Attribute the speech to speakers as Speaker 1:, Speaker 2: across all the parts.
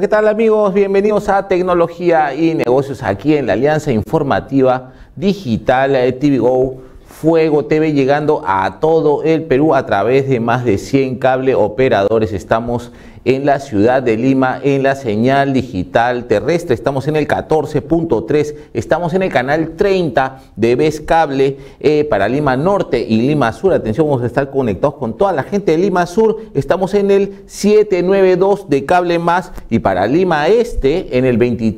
Speaker 1: ¿qué tal amigos? Bienvenidos a Tecnología y Negocios aquí en la Alianza Informativa Digital TV Go Fuego TV, llegando a todo el Perú a través de más de 100 cable operadores. Estamos en la ciudad de Lima en la señal digital terrestre, estamos en el 14.3, estamos en el canal 30 de Vez Cable para Lima Norte y Lima Sur. Atención, vamos a estar conectados con toda la gente de Lima Sur. Estamos en el 792 de Cable Más y para Lima Este en el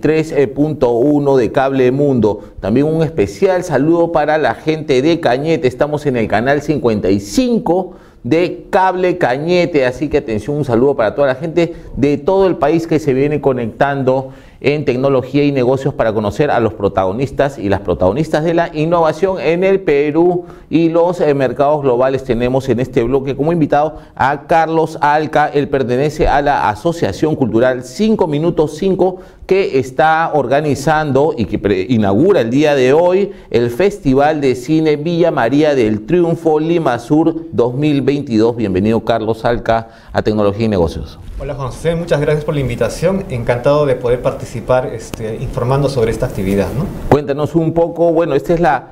Speaker 1: 23.1 de Cable Mundo. También un especial saludo para la gente de Cañete, estamos en el canal 55 de Cable Cañete, así que atención, un saludo para toda la gente de todo el país que se viene conectando en tecnología y negocios para conocer a los protagonistas y las protagonistas de la innovación en el Perú y los mercados globales. Tenemos en este bloque como invitado a Carlos Alca. Él pertenece a la Asociación Cultural 5 Minutos 5, que está organizando y que inaugura el día de hoy el Festival de Cine Villa María del Triunfo Lima Sur 2022. Bienvenido, Carlos Alca, a Tecnología y Negocios.
Speaker 2: Hola José, muchas gracias por la invitación. Encantado de poder participar informando sobre esta actividad, ¿no? Cuéntanos un poco.
Speaker 1: Bueno, esta es la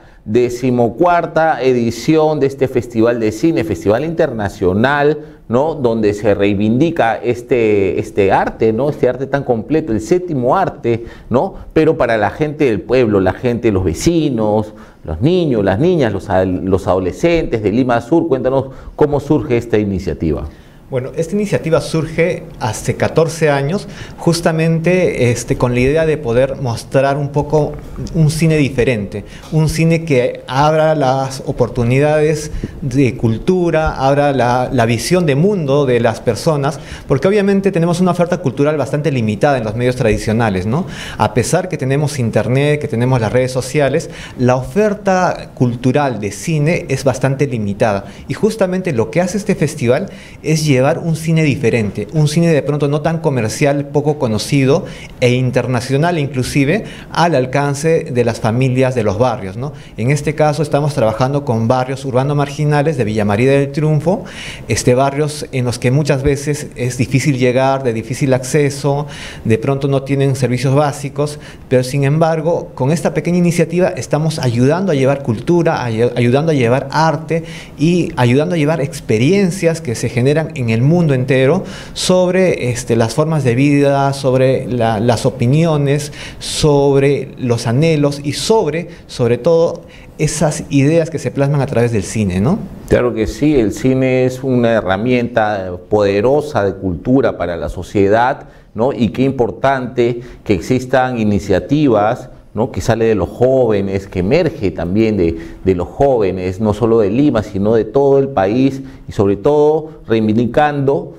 Speaker 1: 14ª edición de este Festival de Cine, Festival Internacional, ¿no? Donde se reivindica este arte, ¿no? Este arte tan completo, el 7º arte, ¿no? Pero para la gente del pueblo, la gente, los vecinos, los niños, las niñas, los adolescentes de Lima Sur. Cuéntanos cómo surge esta iniciativa.
Speaker 2: Bueno, esta iniciativa surge hace 14 años justamente con la idea de poder mostrar un poco un cine diferente, un cine que abra las oportunidades de cultura, abra la visión de mundo de las personas, porque obviamente tenemos una oferta cultural bastante limitada en los medios tradicionales, ¿no? A pesar que tenemos internet, que tenemos las redes sociales, la oferta cultural de cine es bastante limitada y justamente lo que hace este festival es llevar un cine diferente, un cine de pronto no tan comercial, poco conocido e internacional inclusive, al alcance de las familias de los barrios, ¿no? En este caso estamos trabajando con barrios urbanos marginales de Villa María del Triunfo, barrios en los que muchas veces es difícil llegar, de difícil acceso, de pronto no tienen servicios básicos, pero sin embargo con esta pequeña iniciativa estamos ayudando a llevar cultura, ayudando a llevar arte y ayudando a llevar experiencias que se generan en el mundo entero sobre las formas de vida, sobre las opiniones, sobre los anhelos y sobre todo esas ideas que se plasman a través del cine, ¿no?
Speaker 1: Claro que sí, el cine es una herramienta poderosa de cultura para la sociedad, ¿no? Y qué importante que existan iniciativas, ¿no? Que sale de los jóvenes, que emerge también de los jóvenes, no solo de Lima, sino de todo el país, y sobre todo reivindicando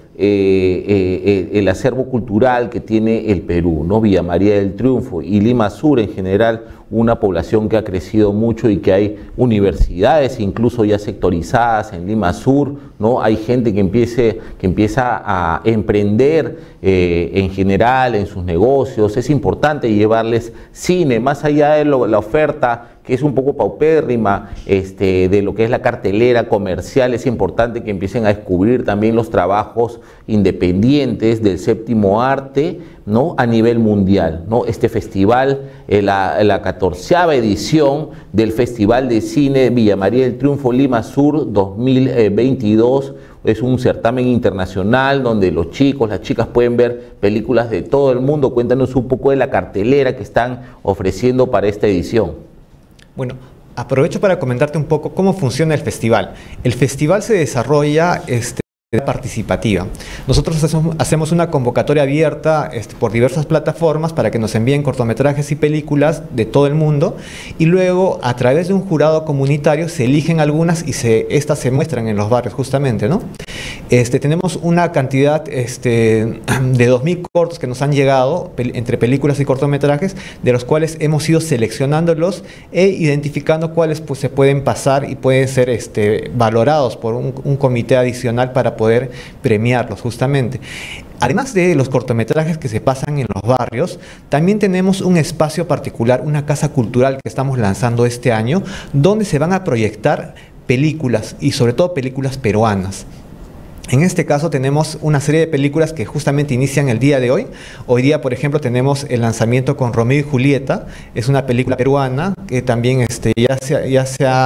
Speaker 1: el acervo cultural que tiene el Perú, ¿no? Villa María del Triunfo y Lima Sur en general, una población que ha crecido mucho y que hay universidades incluso ya sectorizadas en Lima Sur, ¿no? Hay gente que empieza a emprender en general en sus negocios. Es importante llevarles cine, más allá de la oferta que es un poco paupérrima de lo que es la cartelera comercial. Es importante que empiecen a descubrir también los trabajos independientes del 7º arte, ¿no? A nivel mundial, ¿no? Este festival, la 14ª edición del Festival de Cine Villa María del Triunfo Lima Sur 2022, es un certamen internacional donde los chicos, las chicas pueden ver películas de todo el mundo. Cuéntanos un poco de la cartelera que están ofreciendo para esta edición.
Speaker 2: Bueno, aprovecho para comentarte un poco cómo funciona el festival. El festival se desarrolla participativa. Nosotros hacemos una convocatoria abierta por diversas plataformas para que nos envíen cortometrajes y películas de todo el mundo y luego a través de un jurado comunitario se eligen algunas y estas se muestran en los barrios justamente, ¿no? Tenemos una cantidad de 2.000 cortos que nos han llegado entre películas y cortometrajes, de los cuales hemos ido seleccionándolos e identificando cuáles pues, se pueden pasar y pueden ser valorados por un comité adicional para poder premiarlos justamente. Además de los cortometrajes que se pasan en los barrios, también tenemos un espacio particular, una casa cultural que estamos lanzando este año, donde se van a proyectar películas y sobre todo películas peruanas. En este caso tenemos una serie de películas que justamente inician el día de hoy. Hoy día, por ejemplo, tenemos el lanzamiento con Romeo y Julieta. Es una película peruana que también ya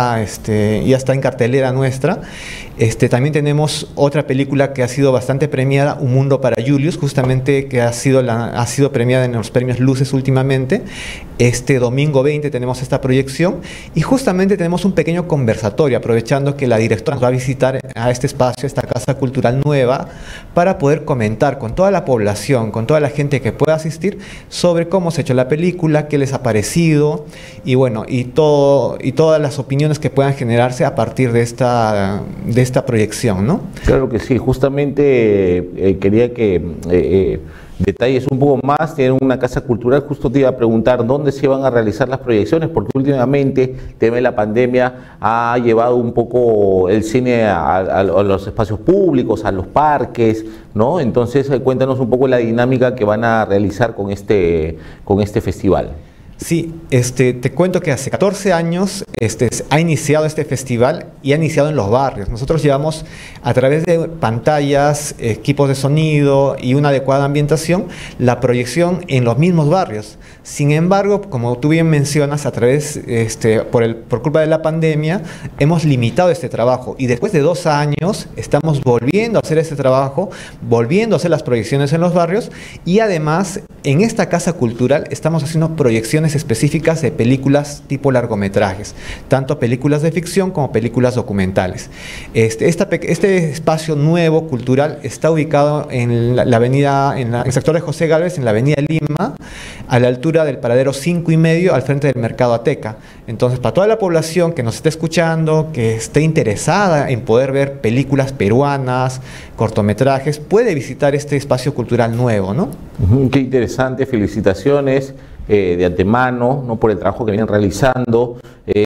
Speaker 2: está en cartelera nuestra. También tenemos otra película que ha sido bastante premiada, Un Mundo para Julius, justamente que ha sido premiada en los premios Luces últimamente. Este domingo 20 tenemos esta proyección y justamente tenemos un pequeño conversatorio, aprovechando que la directora nos va a visitar a este espacio, esta casa cultural nueva, para poder comentar con toda la población, con toda la gente que pueda asistir, sobre cómo se ha hecho la película, qué les ha parecido y bueno, y todas las opiniones que puedan generarse a partir de esta proyección, ¿no?
Speaker 1: Claro que sí, justamente quería que detalles un poco más. Tienen una casa cultural, justo te iba a preguntar dónde se van a realizar las proyecciones, porque últimamente el tema de la pandemia ha llevado un poco el cine a los espacios públicos, a los parques, ¿no? Entonces cuéntanos un poco la dinámica que van a realizar con este festival.
Speaker 2: Sí, te cuento que hace 14 años ha iniciado este festival y ha iniciado en los barrios. Nosotros llevamos a través de pantallas, equipos de sonido y una adecuada ambientación la proyección en los mismos barrios. Sin embargo, como tú bien mencionas, a través, por culpa de la pandemia, hemos limitado este trabajo y después de 2 años estamos volviendo a hacer este trabajo, volviendo a hacer las proyecciones en los barrios y además en esta casa cultural estamos haciendo proyecciones específicas de películas tipo largometrajes, tanto películas de ficción como películas documentales. Este espacio nuevo cultural está ubicado en la avenida, en el sector de José Gálvez, en la avenida Lima, a la altura del paradero 5 y medio, al frente del Mercado Ateca. Entonces, para toda la población que nos esté escuchando, que esté interesada en poder ver películas peruanas, cortometrajes, puede visitar este espacio cultural nuevo, ¿no?
Speaker 1: Qué interesante, felicitaciones de antemano, ¿no?, por el trabajo que vienen realizando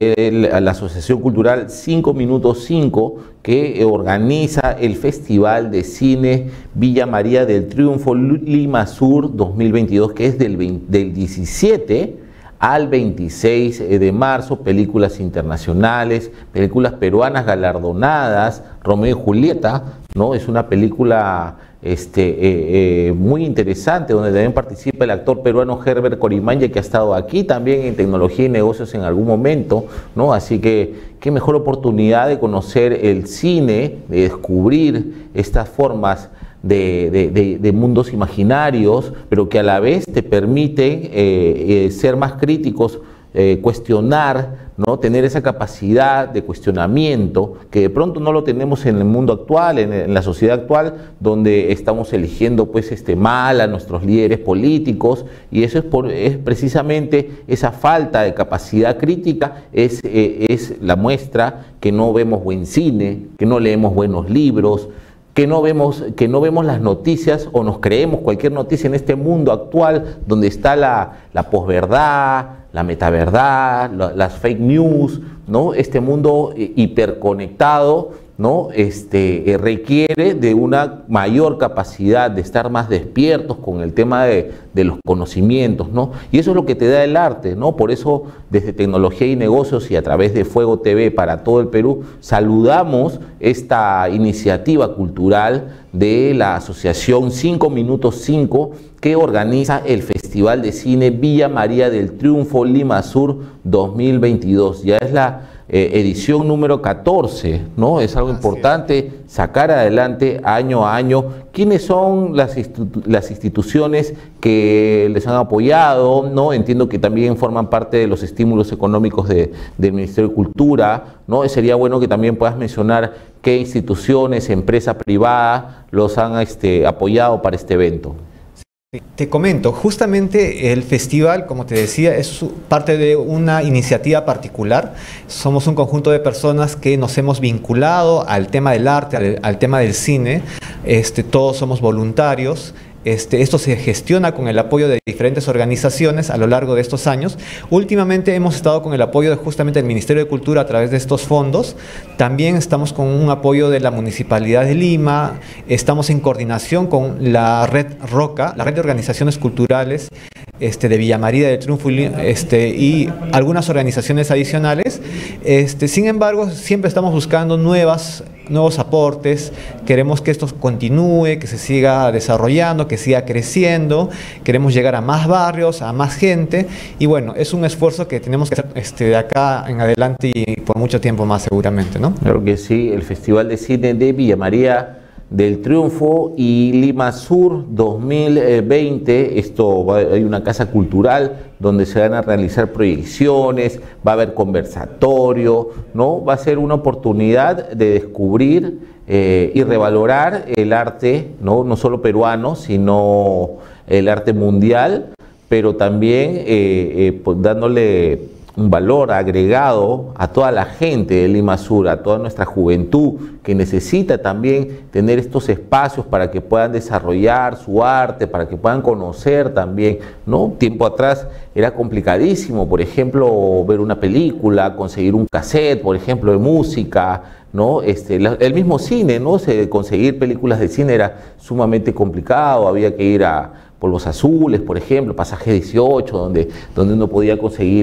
Speaker 1: la Asociación Cultural 5 Minutos 5, que organiza el Festival de Cine Villa María del Triunfo Lima Sur 2022, que es del 17 al 26 de marzo, películas internacionales, películas peruanas galardonadas. Romeo y Julieta, ¿no?, es una película muy interesante, donde también participa el actor peruano Herbert Corimanya, que ha estado aquí también en Tecnología y Negocios en algún momento, ¿no? Así que qué mejor oportunidad de conocer el cine, de descubrir estas formas de mundos imaginarios, pero que a la vez te permiten ser más críticos, cuestionar, ¿no?, tener esa capacidad de cuestionamiento que de pronto no lo tenemos en el mundo actual, en la sociedad actual, donde estamos eligiendo pues mal a nuestros líderes políticos, y eso es precisamente esa falta de capacidad crítica, es la muestra que no vemos buen cine, que no leemos buenos libros, que no vemos las noticias o nos creemos cualquier noticia en este mundo actual, donde está la posverdad, la metaverdad, las fake news, ¿no? Este mundo hiperconectado, ¿no? Requiere de una mayor capacidad de estar más despiertos con el tema de los conocimientos, ¿no? Y eso es lo que te da el arte, ¿no? Por eso, desde Tecnología y Negocios y a través de Fuego TV para todo el Perú, saludamos esta iniciativa cultural de la Asociación 5 Minutos 5, que organiza el Festival de Cine Villa María del Triunfo Lima Sur 2022. Ya es la edición número 14, ¿no? Es algo importante sacar adelante año a año. ¿Quiénes son las instituciones que les han apoyado, ¿no? Entiendo que también forman parte de los estímulos económicos del Ministerio de Cultura, ¿no? Sería bueno que también puedas mencionar qué instituciones, empresa privada los han apoyado para este evento.
Speaker 2: Te comento, justamente el festival, como te decía, es parte de una iniciativa particular. Somos un conjunto de personas que nos hemos vinculado al tema del arte, al tema del cine. Todos somos voluntarios. Esto se gestiona con el apoyo de diferentes organizaciones a lo largo de estos años. Últimamente hemos estado con el apoyo de justamente del Ministerio de Cultura a través de estos fondos. También estamos con un apoyo de la Municipalidad de Lima. Estamos en coordinación con la Red ROCA, la Red de Organizaciones Culturales de Villa María del Triunfo y algunas organizaciones adicionales. Sin embargo, siempre estamos buscando nuevas nuevos aportes, queremos que esto continúe, que se siga desarrollando, que siga creciendo, queremos llegar a más barrios, a más gente, y bueno, es un esfuerzo que tenemos que hacer de acá en adelante y por mucho tiempo más seguramente, ¿no?
Speaker 1: Claro que sí, el Festival de Cine de Villa María del Triunfo y Lima Sur 2020, hay una casa cultural donde se van a realizar proyecciones, va a haber conversatorio, ¿no? Va a ser una oportunidad de descubrir y revalorar el arte, no solo peruano, sino el arte mundial, pero también pues dándole un valor agregado a toda la gente de Lima Sur, a toda nuestra juventud que necesita también tener estos espacios para que puedan desarrollar su arte, para que puedan conocer también, ¿no? Tiempo atrás era complicadísimo, por ejemplo, ver una película, conseguir un cassette, por ejemplo, de música, ¿no? El mismo cine, ¿no? Conseguir películas de cine era sumamente complicado, había que ir a Polvos Azules, por ejemplo, Pasaje 18, donde uno podía conseguir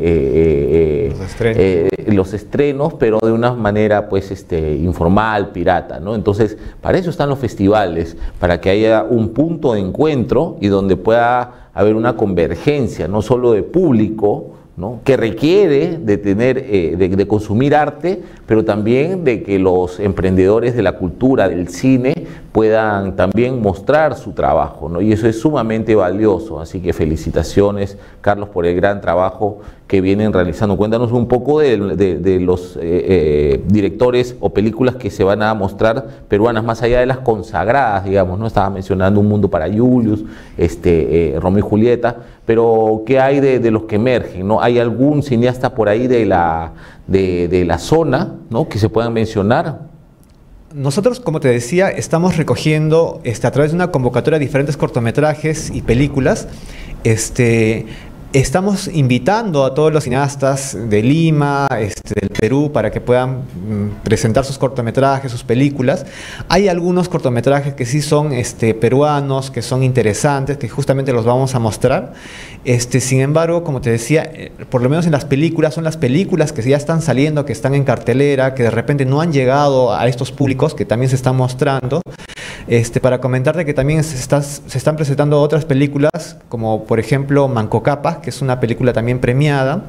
Speaker 1: los estrenos, pero de una manera pues informal, pirata, ¿no? Entonces, para eso están los festivales, para que haya un punto de encuentro y donde pueda haber una convergencia, no solo de público, ¿no? Que requiere de tener, de consumir arte, pero también de que los emprendedores de la cultura, del cine, puedan también mostrar su trabajo, ¿no? Y eso es sumamente valioso, así que felicitaciones, Carlos, por el gran trabajo que vienen realizando. Cuéntanos un poco de los directores o películas que se van a mostrar peruanas, más allá de las consagradas, digamos, ¿no? Estaba mencionando Un Mundo para Julius, Romeo y Julieta, pero ¿qué hay de los que emergen, ¿no? ¿Hay algún cineasta por ahí de la zona, ¿no? que se puedan mencionar?
Speaker 2: Nosotros, como te decía, estamos recogiendo a través de una convocatoria diferentes cortometrajes y películas. Estamos invitando a todos los cineastas de Lima, del Perú, para que puedan presentar sus cortometrajes, sus películas. Hay algunos cortometrajes que sí son peruanos, que son interesantes, que justamente los vamos a mostrar. Sin embargo, como te decía, por lo menos en las películas, son las películas que ya están saliendo, que están en cartelera, que de repente no han llegado a estos públicos, que también se están mostrando. Para comentarte que también se están presentando otras películas, como por ejemplo Manco Cápac, que es una película también premiada,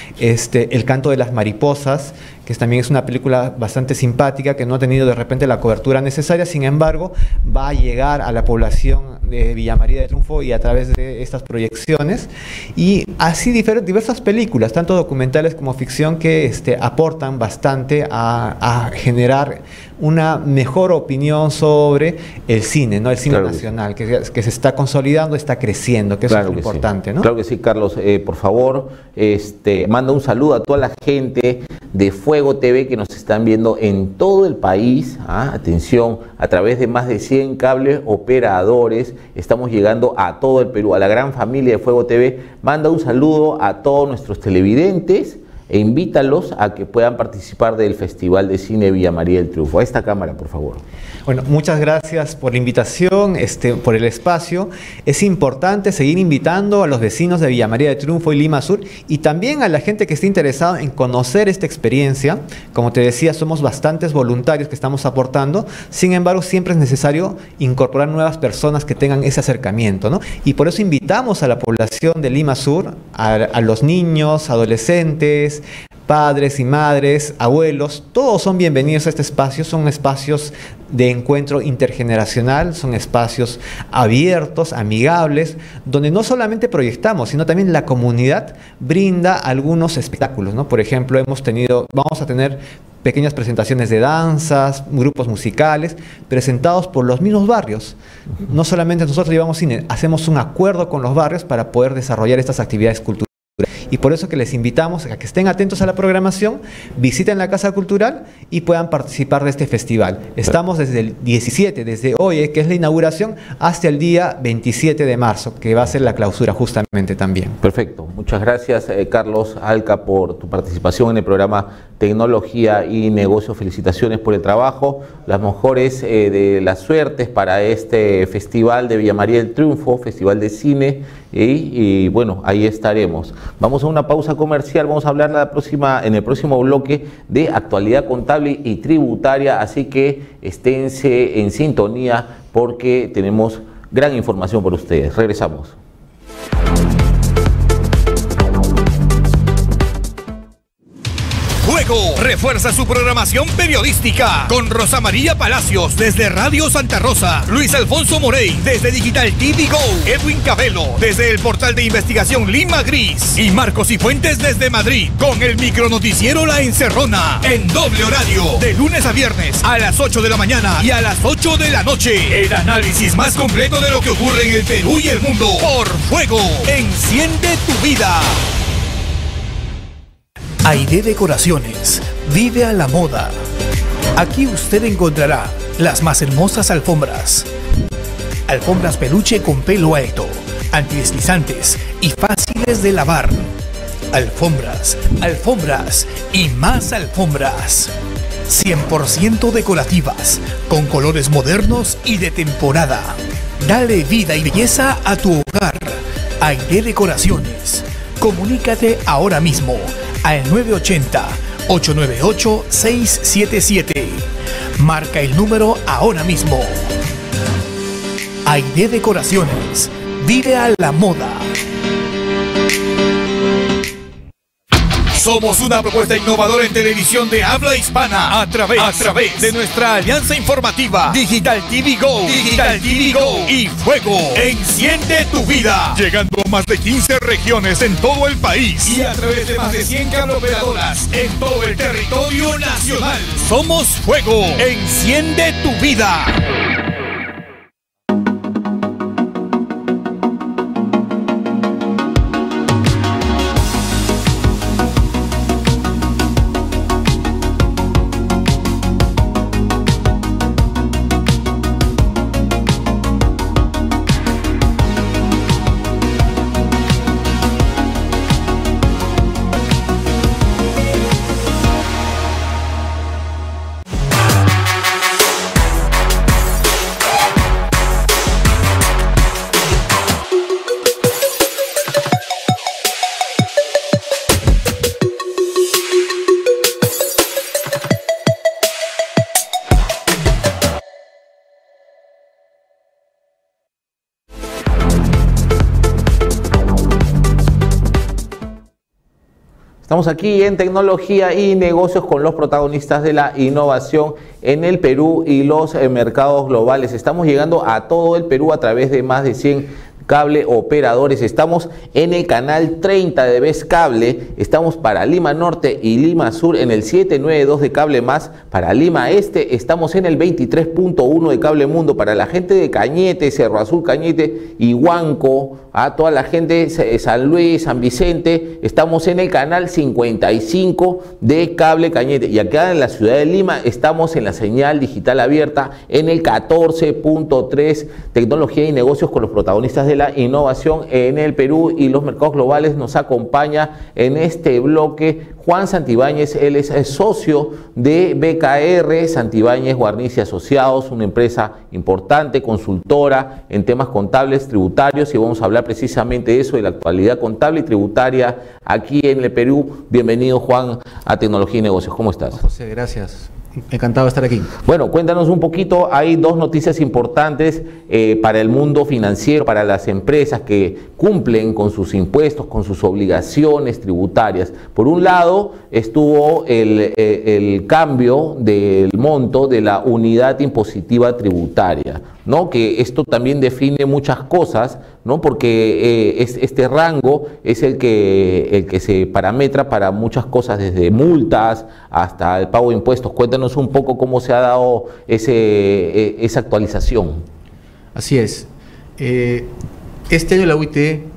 Speaker 2: El Canto de las Mariposas, que también es una película bastante simpática, que no ha tenido de repente la cobertura necesaria, sin embargo, va a llegar a la población de Villa María del Triunfo y a través de estas proyecciones, y así diversas películas, tanto documentales como ficción, que aportan bastante a generar una mejor opinión sobre el cine, ¿no? El cine
Speaker 1: claro
Speaker 2: nacional, que se está consolidando, está creciendo, que eso
Speaker 1: claro
Speaker 2: es lo importante,
Speaker 1: sí.
Speaker 2: ¿no?
Speaker 1: Claro que sí, Carlos. Por favor, manda un saludo a toda la gente de Fuego TV que nos están viendo en todo el país. Atención, a través de más de 100 cables operadores, estamos llegando a todo el Perú, a la gran familia de Fuego TV. Manda un saludo a todos nuestros televidentes e invítalos a que puedan participar del Festival de Cine Villa María del Triunfo. A esta cámara, por favor.
Speaker 2: Bueno, muchas gracias por la invitación, por el espacio. Es importante seguir invitando a los vecinos de Villa María del Triunfo y Lima Sur, y también a la gente que esté interesada en conocer esta experiencia. Como te decía, somos bastantes voluntarios que estamos aportando. Sin embargo, siempre es necesario incorporar nuevas personas que tengan ese acercamiento, ¿no? Y por eso invitamos a la población de Lima Sur, a los niños, adolescentes, padres y madres, abuelos, todos son bienvenidos a este espacio. Son espacios de encuentro intergeneracional, son espacios abiertos, amigables, donde no solamente proyectamos, sino también la comunidad brinda algunos espectáculos, ¿no? Por ejemplo, vamos a tener pequeñas presentaciones de danzas, grupos musicales, presentados por los mismos barrios. No solamente nosotros llevamos cine, hacemos un acuerdo con los barrios para poder desarrollar estas actividades culturales. Y por eso que les invitamos a que estén atentos a la programación, visiten la Casa Cultural y puedan participar de este festival. Estamos desde el 17, desde hoy, que es la inauguración, hasta el día 27 de marzo, que va a ser la clausura justamente también.
Speaker 1: Perfecto. Muchas gracias, Carlos Alca, por tu participación en el programa Tecnología y Negocios. Felicitaciones por el trabajo, las mejores de las suertes para este Festival de Villa María del Triunfo, Festival de Cine, y bueno, ahí estaremos. Vamos a una pausa comercial, vamos a hablar en el próximo bloque de actualidad contable y tributaria, así que esténse en sintonía porque tenemos gran información para ustedes. Regresamos.
Speaker 3: Fuego refuerza su programación periodística con Rosa María Palacios desde Radio Santa Rosa, Luis Alfonso Morey desde Digital TV Go, Edwin Cabello desde el portal de investigación Lima Gris y Marcos Cifuentes desde Madrid con el micronoticiero La Encerrona en doble horario de lunes a viernes a las 8 de la mañana y a las 8 de la noche. El análisis más completo de lo que ocurre en el Perú y el mundo por Fuego. Enciende tu vida.
Speaker 4: Aide Decoraciones, vive a la moda. Aquí usted encontrará las más hermosas alfombras. Alfombras peluche con pelo alto, antideslizantes y fáciles de lavar. Alfombras, alfombras y más alfombras. 100% decorativas, con colores modernos y de temporada. Dale vida y belleza a tu hogar. Aide Decoraciones. Comunícate ahora mismo al 980-898-677. Marca el número ahora mismo. Aide Decoraciones. Vive a la moda.
Speaker 3: Somos una propuesta innovadora en televisión de habla hispana a través de nuestra alianza informativa Digital TV Go, Digital TV Go y Fuego. Enciende tu vida. Llegando a más de 15 regiones en todo el país y a través de más de 100 cableoperadoras en todo el territorio nacional. Somos Fuego. Enciende tu vida.
Speaker 1: Estamos aquí en Tecnología y Negocios con los protagonistas de la innovación en el Perú y los mercados globales. Estamos llegando a todo el Perú a través de más de 100 cable operadores. Estamos en el canal 30 de Best Cable, estamos para Lima Norte y Lima Sur en el 792 de Cable Más, para Lima Este estamos en el 23.1 de Cable Mundo, para la gente de Cañete, Cerro Azul, Cañete y Huanco, a toda la gente de San Luis, San Vicente, estamos en el canal 55 de Cable Cañete, y acá en la ciudad de Lima estamos en la señal digital abierta en el 14.3. Tecnología y Negocios con los protagonistas de la innovación en el Perú y los mercados globales. Nos acompaña en este bloque Juan Santibáñez. Él es socio de BKR Santibáñez Guarniz y Asociados, una empresa importante, consultora en temas contables, tributarios, y vamos a hablar precisamente de eso, de la actualidad contable y tributaria aquí en el Perú. Bienvenido, Juan, a Tecnología y Negocios. ¿Cómo estás?
Speaker 2: José, gracias. Encantado de estar aquí.
Speaker 1: Bueno, cuéntanos un poquito. Hay dos noticias importantes para el mundo financiero, para las empresas que cumplen con sus impuestos, con sus obligaciones tributarias. Por un lado, estuvo el cambio del monto de la unidad impositiva tributaria, ¿no? Que esto también define muchas cosas, ¿no? Porque este rango es el que se parametra para muchas cosas, desde multas hasta el pago de impuestos. Cuéntanos un poco cómo se ha dado esa actualización.
Speaker 2: Así es. Este año la UIT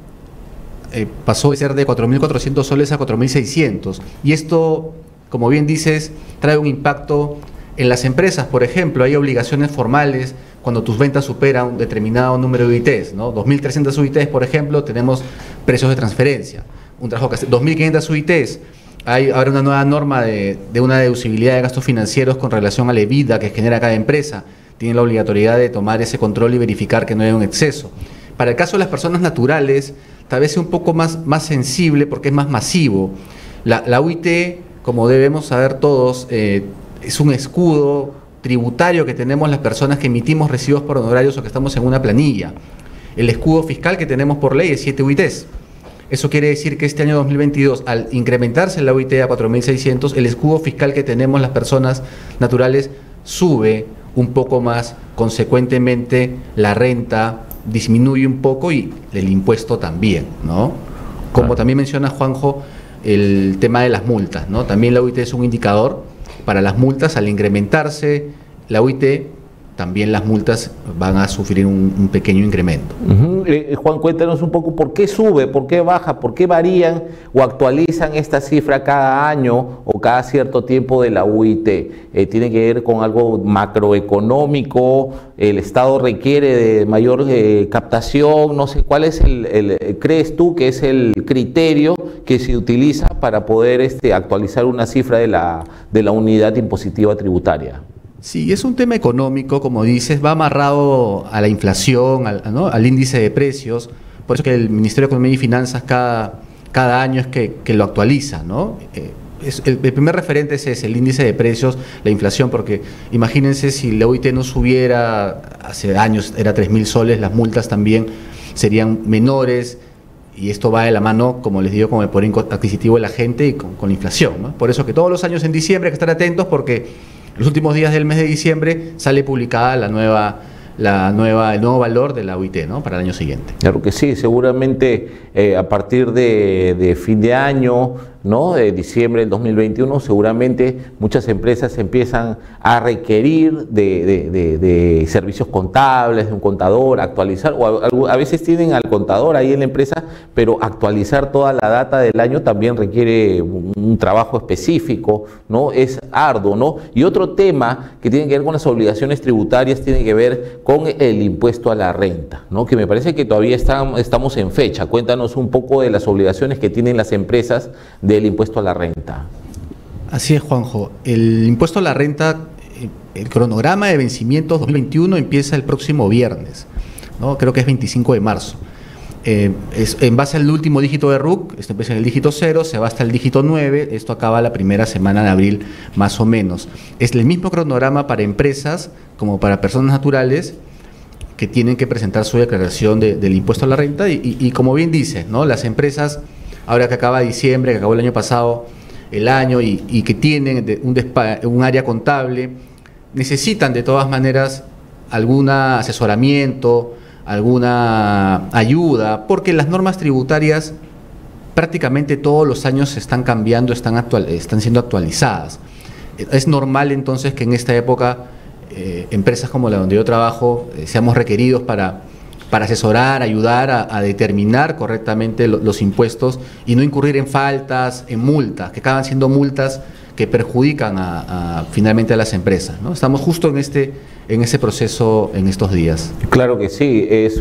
Speaker 2: pasó de ser de 4.400 soles a 4.600. Y esto, como bien dices, trae un impacto en las empresas. Por ejemplo, hay obligaciones formales cuando tus ventas superan un determinado número de UITs, ¿no? 2.300 UITs, por ejemplo, tenemos precios de transferencia. Un trabajo que hace 2.500 UITs
Speaker 5: hay ahora una nueva norma de una deducibilidad de gastos financieros con relación a la EBITDA que genera cada empresa. Tienen la obligatoriedad de tomar ese control y verificar que no haya un exceso. Para el caso de las personas naturales, tal vez sea un poco más sensible porque es más masivo. La UIT, como debemos saber todos, es un escudo tributario que tenemos las personas que emitimos recibos por honorarios o que estamos en una planilla. El escudo fiscal que tenemos por ley es 7 UITs. Eso quiere decir que este año 2022, al incrementarse la UIT a 4.600, el escudo fiscal que tenemos las personas naturales sube un poco más, consecuentemente la renta disminuye un poco y el impuesto también, ¿no? Como también menciona Juanjo, el tema de las multas, ¿no? También la UIT es un indicador para las multas. Al incrementarse la UIT, también las multas van a sufrir un pequeño incremento.
Speaker 1: Juan, cuéntanos un poco por qué sube, por qué baja, por qué varían o actualizan esta cifra cada año o cada cierto tiempo de la UIT. ¿Tiene que ver con algo macroeconómico? ¿El Estado requiere de mayor captación? No sé, ¿cuál es crees tú que es el criterio que se utiliza para poder actualizar una cifra de la unidad impositiva tributaria?
Speaker 5: Sí, es un tema económico, como dices, va amarrado a la inflación, ¿no? Al índice de precios. Por eso que el Ministerio de Economía y Finanzas cada año es que lo actualiza, ¿no? El primer referente es ese, el índice de precios, la inflación, porque imagínense si la UIT no subiera, hace años era 3.000 soles, las multas también serían menores, y esto va de la mano, como les digo, con el poder adquisitivo de la gente y con la inflación, ¿no? Por eso que todos los años en diciembre hay que estar atentos, porque los últimos días del mes de diciembre sale publicada el nuevo valor de la UIT, ¿no? Para el año siguiente.
Speaker 1: Claro que sí, seguramente a partir de fin de año, ¿no? De diciembre del 2021, seguramente muchas empresas empiezan a requerir de servicios contables, de un contador, actualizar, o a veces tienen al contador ahí en la empresa, pero actualizar toda la data del año también requiere un trabajo específico, ¿no? Es arduo, ¿no? Y otro tema que tiene que ver con las obligaciones tributarias tiene que ver con el impuesto a la renta, ¿no? Que me parece que todavía estamos en fecha. Cuéntanos un poco de las obligaciones que tienen las empresas del impuesto a la renta.
Speaker 5: Así es, Juanjo. El impuesto a la renta, el cronograma de vencimientos 2021 empieza el próximo viernes, ¿no? Creo que es 25 de marzo. Es en base al último dígito de RUC, esto empieza en el dígito 0, se va hasta el dígito 9, esto acaba la primera semana de abril más o menos. Es el mismo cronograma para empresas como para personas naturales que tienen que presentar su declaración del impuesto a la renta y como bien dice, ¿no? Las empresas, ahora que acaba diciembre, que acabó el año pasado, el año y que tienen un área contable, necesitan de todas maneras algún asesoramiento, alguna ayuda, porque las normas tributarias prácticamente todos los años se están cambiando, están siendo actualizadas. Es normal entonces que en esta época empresas como la donde yo trabajo seamos requeridos para asesorar, ayudar a determinar correctamente los impuestos y no incurrir en faltas, en multas, que acaban siendo multas que perjudican finalmente a las empresas, ¿no? Estamos justo en ese proceso en estos días.
Speaker 1: Claro que sí, es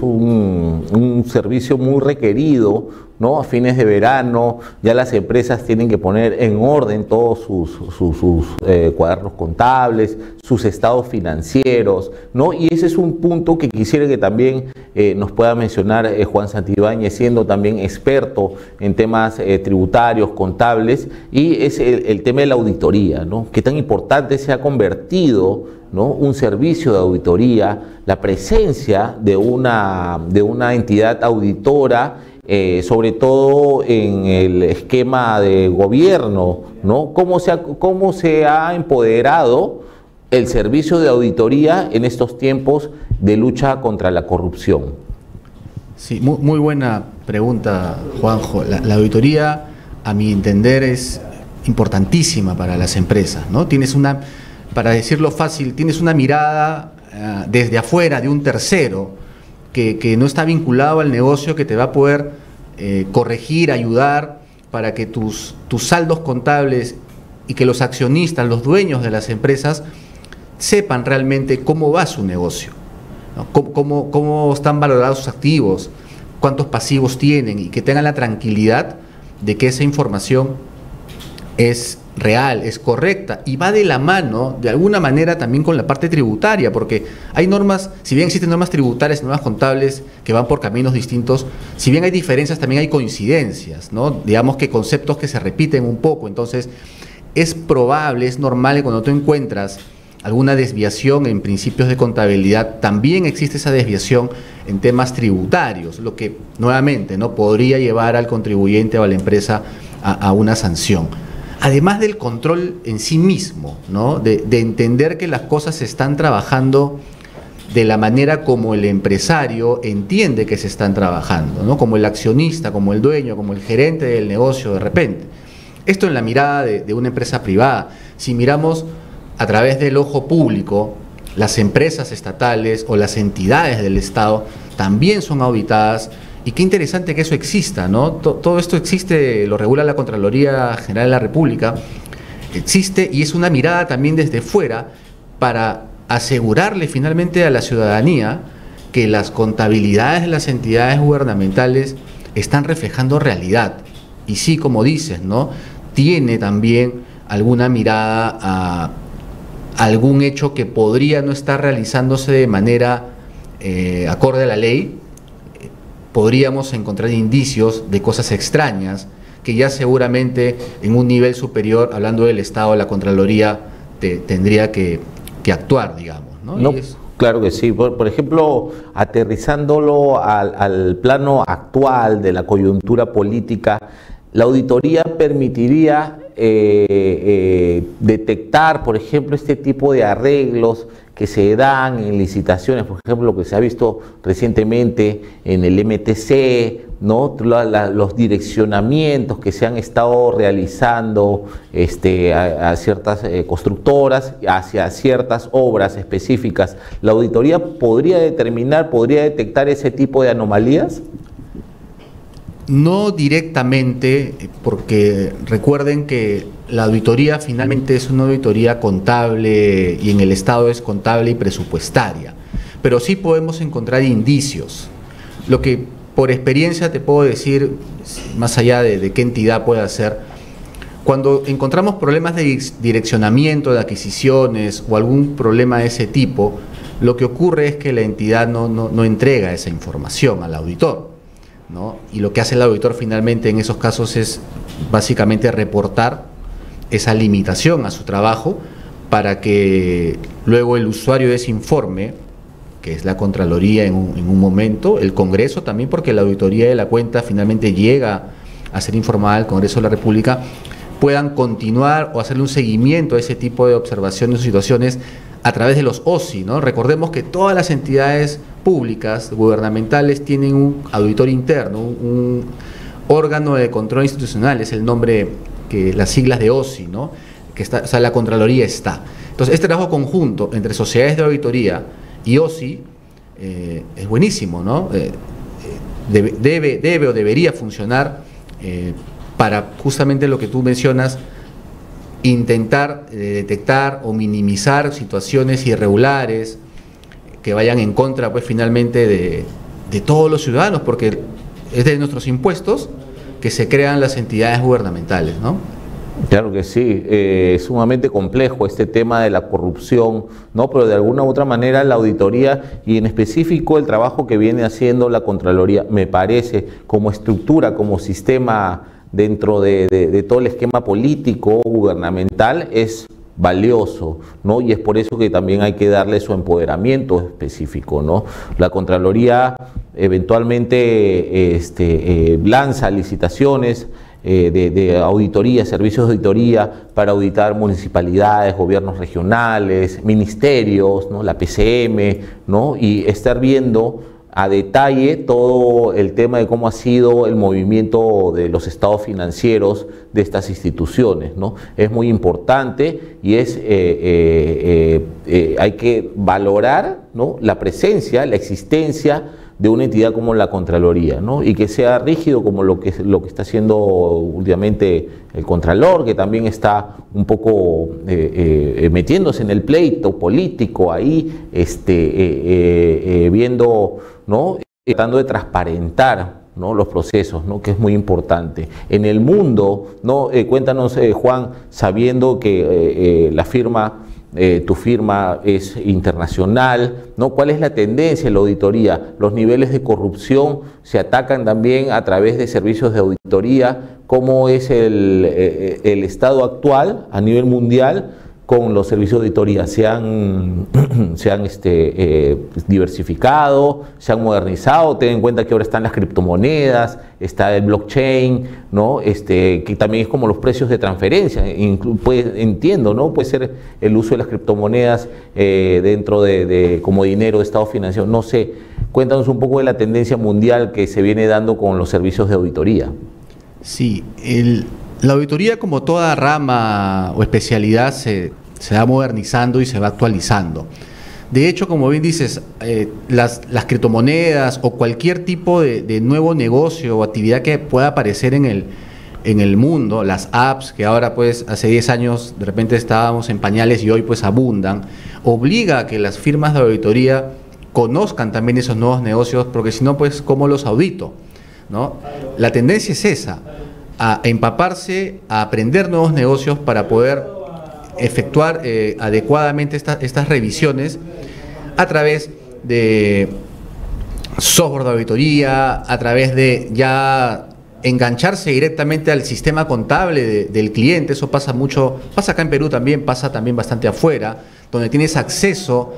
Speaker 1: un servicio muy requerido, ¿no? A fines de verano ya las empresas tienen que poner en orden todos sus cuadernos contables, sus estados financieros, ¿no? Y ese es un punto que quisiera que también nos pueda mencionar Juan Santibáñez, siendo también experto en temas tributarios, contables, y es el tema de la auditoría, ¿no? Qué tan importante se ha convertido, ¿no? Un servicio de auditoría, la presencia de una entidad auditora, sobre todo en el esquema de gobierno, ¿no? ¿Cómo se ha empoderado el servicio de auditoría en estos tiempos de lucha contra la corrupción?
Speaker 5: Sí, muy buena pregunta, Juanjo. La auditoría, a mi entender, es importantísima para las empresas, ¿no? Para decirlo fácil, tienes una mirada desde afuera de un tercero que no está vinculado al negocio, que te va a poder corregir, ayudar para que tus saldos contables y que los accionistas, los dueños de las empresas, sepan realmente cómo va su negocio, ¿no? Cómo están valorados sus activos, cuántos pasivos tienen y que tengan la tranquilidad de que esa información es real, es correcta y va de la mano de alguna manera también con la parte tributaria, porque hay normas, si bien existen normas tributarias y normas contables que van por caminos distintos, si bien hay diferencias también hay coincidencias, ¿no? Digamos que conceptos que se repiten un poco. Entonces es probable, es normal que cuando tú encuentras alguna desviación en principios de contabilidad, también existe esa desviación en temas tributarios, lo que nuevamente no podría llevar al contribuyente o a la empresa a una sanción. Además del control en sí mismo, ¿no? De entender que las cosas se están trabajando de la manera como el empresario entiende que se están trabajando, ¿no? Como el accionista, como el dueño, como el gerente del negocio de repente. Esto en la mirada de una empresa privada. Si miramos a través del ojo público, las empresas estatales o las entidades del Estado también son auditadas. Y qué interesante que eso exista, ¿no? Todo esto existe, lo regula la Contraloría General de la República, existe y es una mirada también desde fuera para asegurarle finalmente a la ciudadanía que las contabilidades de las entidades gubernamentales están reflejando realidad. Y sí, como dices, ¿no? Tiene también alguna mirada a algún hecho que podría no estar realizándose de manera acorde a la ley. Podríamos encontrar indicios de cosas extrañas que ya seguramente en un nivel superior, hablando del Estado, la Contraloría tendría que actuar, digamos, ¿no?
Speaker 1: No, claro que sí. Por ejemplo, aterrizándolo al plano actual de la coyuntura política, la auditoría permitiría detectar, por ejemplo, este tipo de arreglos que se dan en licitaciones, por ejemplo, lo que se ha visto recientemente en el MTC, ¿no? Los direccionamientos que se han estado realizando a ciertas constructoras, hacia ciertas obras específicas. ¿La auditoría podría detectar ese tipo de anomalías?
Speaker 5: No directamente, porque recuerden que la auditoría finalmente es una auditoría contable y en el Estado es contable y presupuestaria, pero sí podemos encontrar indicios. Lo que por experiencia te puedo decir, más allá de qué entidad puede ser, cuando encontramos problemas de direccionamiento de adquisiciones o algún problema de ese tipo, lo que ocurre es que la entidad no entrega esa información al auditor, ¿no? Y lo que hace el auditor finalmente en esos casos es básicamente reportar esa limitación a su trabajo para que luego el usuario de ese informe, que es la Contraloría en un momento, el Congreso también, porque la auditoría de la cuenta finalmente llega a ser informada al Congreso de la República, puedan continuar o hacerle un seguimiento a ese tipo de observaciones o situaciones a través de los OSI, ¿no? Recordemos que todas las entidades públicas, gubernamentales, tienen un auditor interno, un órgano de control institucional, es el nombre, las siglas de OSI, ¿no? Que está, o sea, la Contraloría está. Entonces, este trabajo conjunto entre sociedades de auditoría y OSI es buenísimo, ¿no? Debe o debería funcionar para justamente lo que tú mencionas, intentar detectar o minimizar situaciones irregulares que vayan en contra, pues, finalmente de todos los ciudadanos, porque es de nuestros impuestos que se crean las entidades gubernamentales, ¿no?
Speaker 1: Claro que sí, es sumamente complejo este tema de la corrupción, ¿no? Pero de alguna u otra manera la auditoría y en específico el trabajo que viene haciendo la Contraloría, me parece, como estructura, como sistema dentro de todo el esquema político gubernamental, es valioso, ¿no? Y es por eso que también hay que darle su empoderamiento específico, ¿no? La Contraloría eventualmente lanza licitaciones de auditoría, servicios de auditoría para auditar municipalidades, gobiernos regionales, ministerios, ¿no? La PCM, ¿no? Y estar viendo a detalle todo el tema de cómo ha sido el movimiento de los estados financieros de estas instituciones, ¿no? Es muy importante y hay que valorar, ¿no? La presencia, la existencia de una entidad como la Contraloría, ¿no? Y que sea rígido como lo que está haciendo últimamente el Contralor, que también está un poco metiéndose en el pleito político ahí, viendo, ¿no? Tratando de transparentar ¿no? Los procesos, ¿no? Que es muy importante. En el mundo, ¿no? Cuéntanos, Juan, sabiendo que la firma, tu firma es internacional, ¿no? ¿Cuál es la tendencia en la auditoría? Los niveles de corrupción se atacan también a través de servicios de auditoría. ¿Cómo es el estado actual a nivel mundial con los servicios de auditoría? ¿Se han diversificado, se han modernizado? Ten en cuenta que ahora están las criptomonedas, está el blockchain, ¿no? Que también es como los precios de transferencia. Entiendo, ¿no? Puede ser el uso de las criptomonedas dentro de como dinero de estado financiero. No sé, cuéntanos un poco de la tendencia mundial que se viene dando con los servicios de auditoría.
Speaker 5: Sí, la auditoría, como toda rama o especialidad, se va modernizando y se va actualizando. De hecho, como bien dices, las criptomonedas o cualquier tipo de nuevo negocio o actividad que pueda aparecer en el mundo, las apps que ahora pues hace 10 años de repente estábamos en pañales y hoy pues abundan, obliga a que las firmas de auditoría conozcan también esos nuevos negocios, porque si no, pues ¿cómo los audito? ¿No? La tendencia es esa, a empaparse, a aprender nuevos negocios para poder efectuar adecuadamente estas revisiones a través de software de auditoría, a través de ya engancharse directamente al sistema contable del cliente. Eso pasa mucho, pasa acá en Perú también, pasa también bastante afuera, donde tienes acceso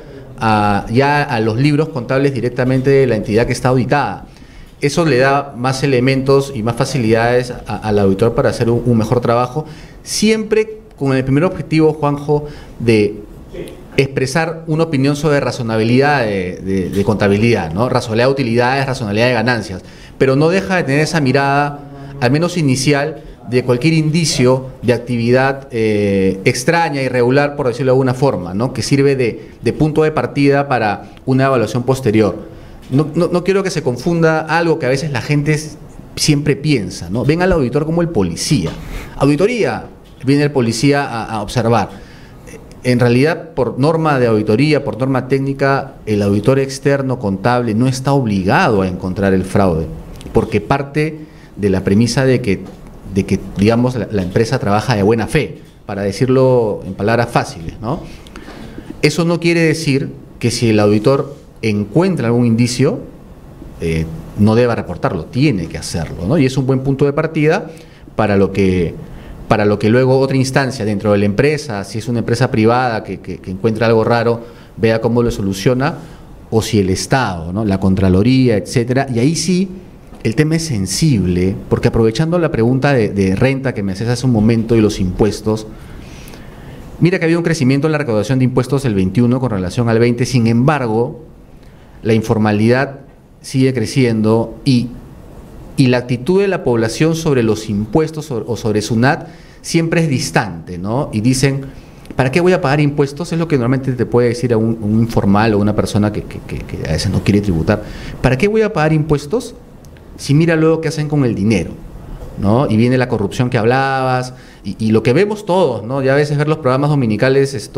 Speaker 5: ya a los libros contables directamente de la entidad que está auditada. Eso le da más elementos y más facilidades al auditor para hacer un mejor trabajo, siempre con el primer objetivo, Juanjo, de expresar una opinión sobre razonabilidad de contabilidad, ¿no? Razonabilidad de utilidades, razonabilidad de ganancias, pero no deja de tener esa mirada, al menos inicial, de cualquier indicio de actividad extraña, irregular, por decirlo de alguna forma, ¿no? Que sirve de punto de partida para una evaluación posterior. No quiero que se confunda algo que a veces la gente siempre piensa, ¿no? Ven al auditor como el policía. Auditoría, viene el policía a observar. En realidad, por norma de auditoría, por norma técnica, el auditor externo contable no está obligado a encontrar el fraude, porque parte de la premisa de que digamos, la empresa trabaja de buena fe, para decirlo en palabras fáciles, ¿no? Eso no quiere decir que si el auditor encuentra algún indicio, no deba reportarlo, tiene que hacerlo, ¿no? Y es un buen punto de partida para lo que luego otra instancia dentro de la empresa, si es una empresa privada que encuentra algo raro, vea cómo lo soluciona, o si el Estado, ¿no? La Contraloría, etcétera. Y ahí sí, el tema es sensible, porque aprovechando la pregunta de renta que me haces hace un momento y los impuestos, mira que ha habido un crecimiento en la recaudación de impuestos del 21 con relación al 20, sin embargo, la informalidad sigue creciendo y la actitud de la población sobre los impuestos o sobre SUNAT siempre es distante, ¿no? Y dicen, ¿para qué voy a pagar impuestos? Es lo que normalmente te puede decir a un informal o una persona que a veces no quiere tributar. ¿Para qué voy a pagar impuestos si mira luego qué hacen con el dinero? ¿No? Y viene la corrupción que hablabas y lo que vemos todos, ¿no? Ya a veces ver los programas dominicales,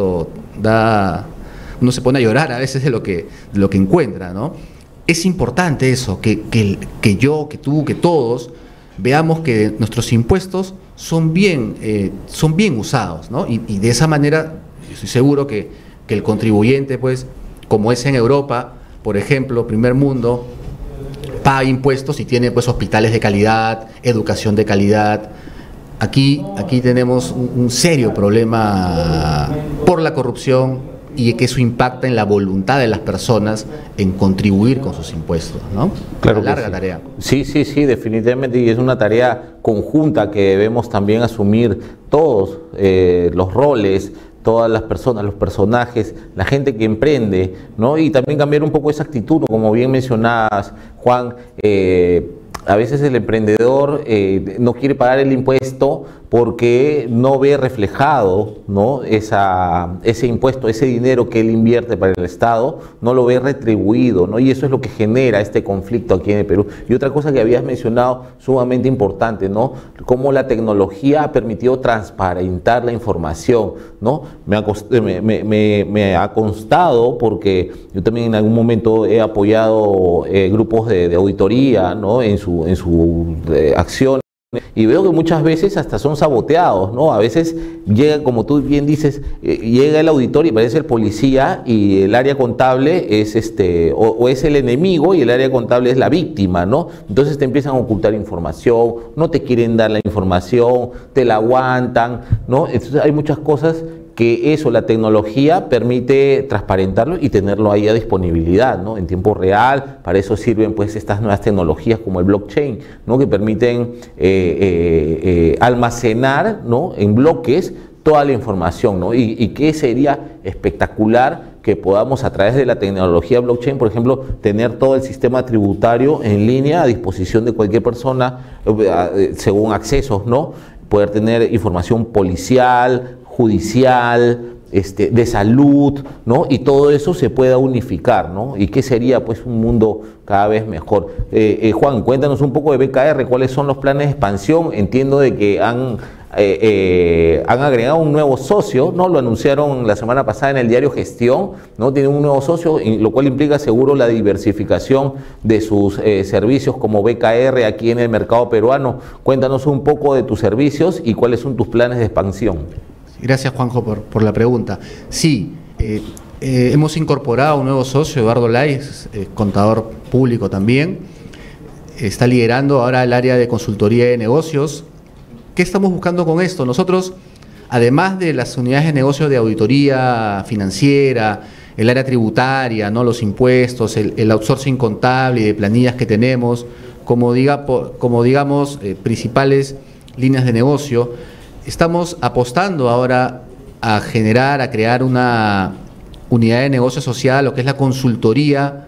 Speaker 5: uno se pone a llorar a veces de lo que encuentra, ¿no? Es importante eso, que yo, que tú, que todos veamos que nuestros impuestos son bien usados, ¿no? Y de esa manera estoy seguro que el contribuyente, pues, como es en Europa, por ejemplo, primer mundo, paga impuestos y tiene pues hospitales de calidad, educación de calidad. Aquí tenemos un serio problema por la corrupción y que eso impacta en la voluntad de las personas en contribuir con sus impuestos, ¿no?
Speaker 1: Claro,
Speaker 5: una larga tarea.
Speaker 1: Sí, definitivamente, y es una tarea conjunta que debemos también asumir todos los roles, todas las personas, los personajes, la gente que emprende, ¿no? Y también cambiar un poco esa actitud, como bien mencionabas, Juan. A veces el emprendedor no quiere pagar el impuesto porque no ve reflejado, ¿no?, ese impuesto, ese dinero que él invierte para el Estado, no lo ve retribuido, ¿no? Y eso es lo que genera este conflicto aquí en el Perú. Y otra cosa que habías mencionado, sumamente importante, ¿no?, cómo la tecnología ha permitido transparentar la información, ¿no? Me ha constado, porque yo también en algún momento he apoyado grupos de auditoría, ¿no?, en su acción. Y veo que muchas veces hasta son saboteados, ¿no? A veces llega, como tú bien dices, llega el auditor y parece el policía, y el área contable es o es el enemigo y el área contable es la víctima, ¿no? Entonces te empiezan a ocultar información, no te quieren dar la información, te la aguantan, ¿no? Entonces hay muchas cosas que la tecnología permite transparentarlo y tenerlo ahí a disponibilidad, ¿no?, en tiempo real. Para eso sirven pues estas nuevas tecnologías como el blockchain, ¿no?, que permiten almacenar, ¿no?, en bloques toda la información, ¿no? Y que sería espectacular que podamos, a través de la tecnología blockchain, por ejemplo, tener todo el sistema tributario en línea a disposición de cualquier persona, según accesos, ¿no? Poder tener información policial, judicial, de salud, ¿no? Y todo eso se pueda unificar, ¿no? Y que sería pues un mundo cada vez mejor. Juan, cuéntanos un poco de BKR, ¿cuáles son los planes de expansión? Entiendo de que han agregado un nuevo socio, ¿no? Lo anunciaron la semana pasada en el diario Gestión, ¿no? Tienen un nuevo socio, lo cual implica seguro la diversificación de sus servicios como BKR aquí en el mercado peruano. Cuéntanos un poco de tus servicios y cuáles son tus planes de expansión.
Speaker 5: Gracias, Juanjo, por la pregunta. Sí, hemos incorporado un nuevo socio, Eduardo Lais, contador público también. Está liderando ahora el área de consultoría de negocios. ¿Qué estamos buscando con esto? Nosotros, además de las unidades de negocio de auditoría financiera, el área tributaria, ¿no?, los impuestos, el outsourcing contable y de planillas que tenemos, como digamos, principales líneas de negocio, estamos apostando ahora a crear una unidad de negocio social, lo que es la consultoría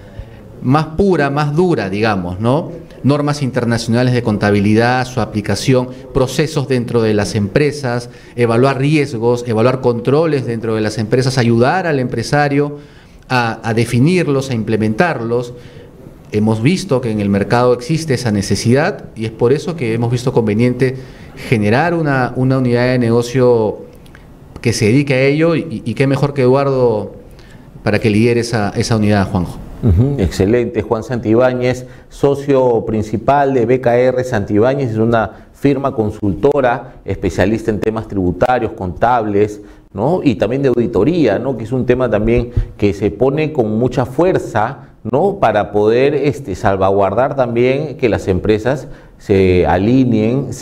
Speaker 5: más pura, más dura, digamos, ¿no? Normas internacionales de contabilidad, su aplicación, procesos dentro de las empresas, evaluar riesgos, evaluar controles dentro de las empresas, ayudar al empresario a definirlos, a implementarlos. Hemos visto que en el mercado existe esa necesidad y es por eso que hemos visto conveniente generar una unidad de negocio que se dedique a ello y qué mejor que Eduardo para que lidere esa unidad, Juanjo.
Speaker 1: Excelente. Juan Santibáñez, socio principal de BKR Santibáñez, es una firma consultora especialista en temas tributarios, contables, ¿no?, y también de auditoría, ¿no?, que es un tema también que se pone con mucha fuerza, ¿no?, para poder salvaguardar también que las empresas se alineen,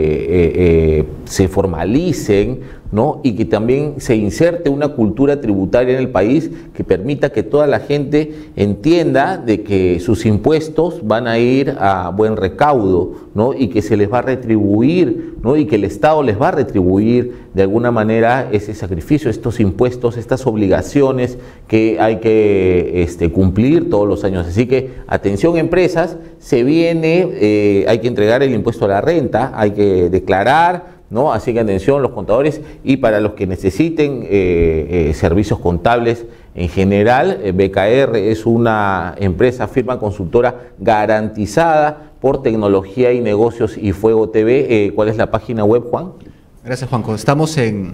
Speaker 1: se formalicen, ¿no?, y que también se inserte una cultura tributaria en el país que permita que toda la gente entienda de que sus impuestos van a ir a buen recaudo, ¿no?, y que se les va a retribuir, ¿no?, y que el Estado les va a retribuir de alguna manera ese sacrificio, estos impuestos, estas obligaciones que hay que cumplir todos los años. Así que atención, empresas, se viene, hay que entregar el impuesto a la renta, hay que declarar, ¿no? Así que atención los contadores, y para los que necesiten servicios contables en general, BKR es una empresa, firma consultora garantizada por Tecnología y Negocios y Fuego TV. ¿Cuál es la página web, Juan?
Speaker 5: Gracias, Juanjo. Estamos en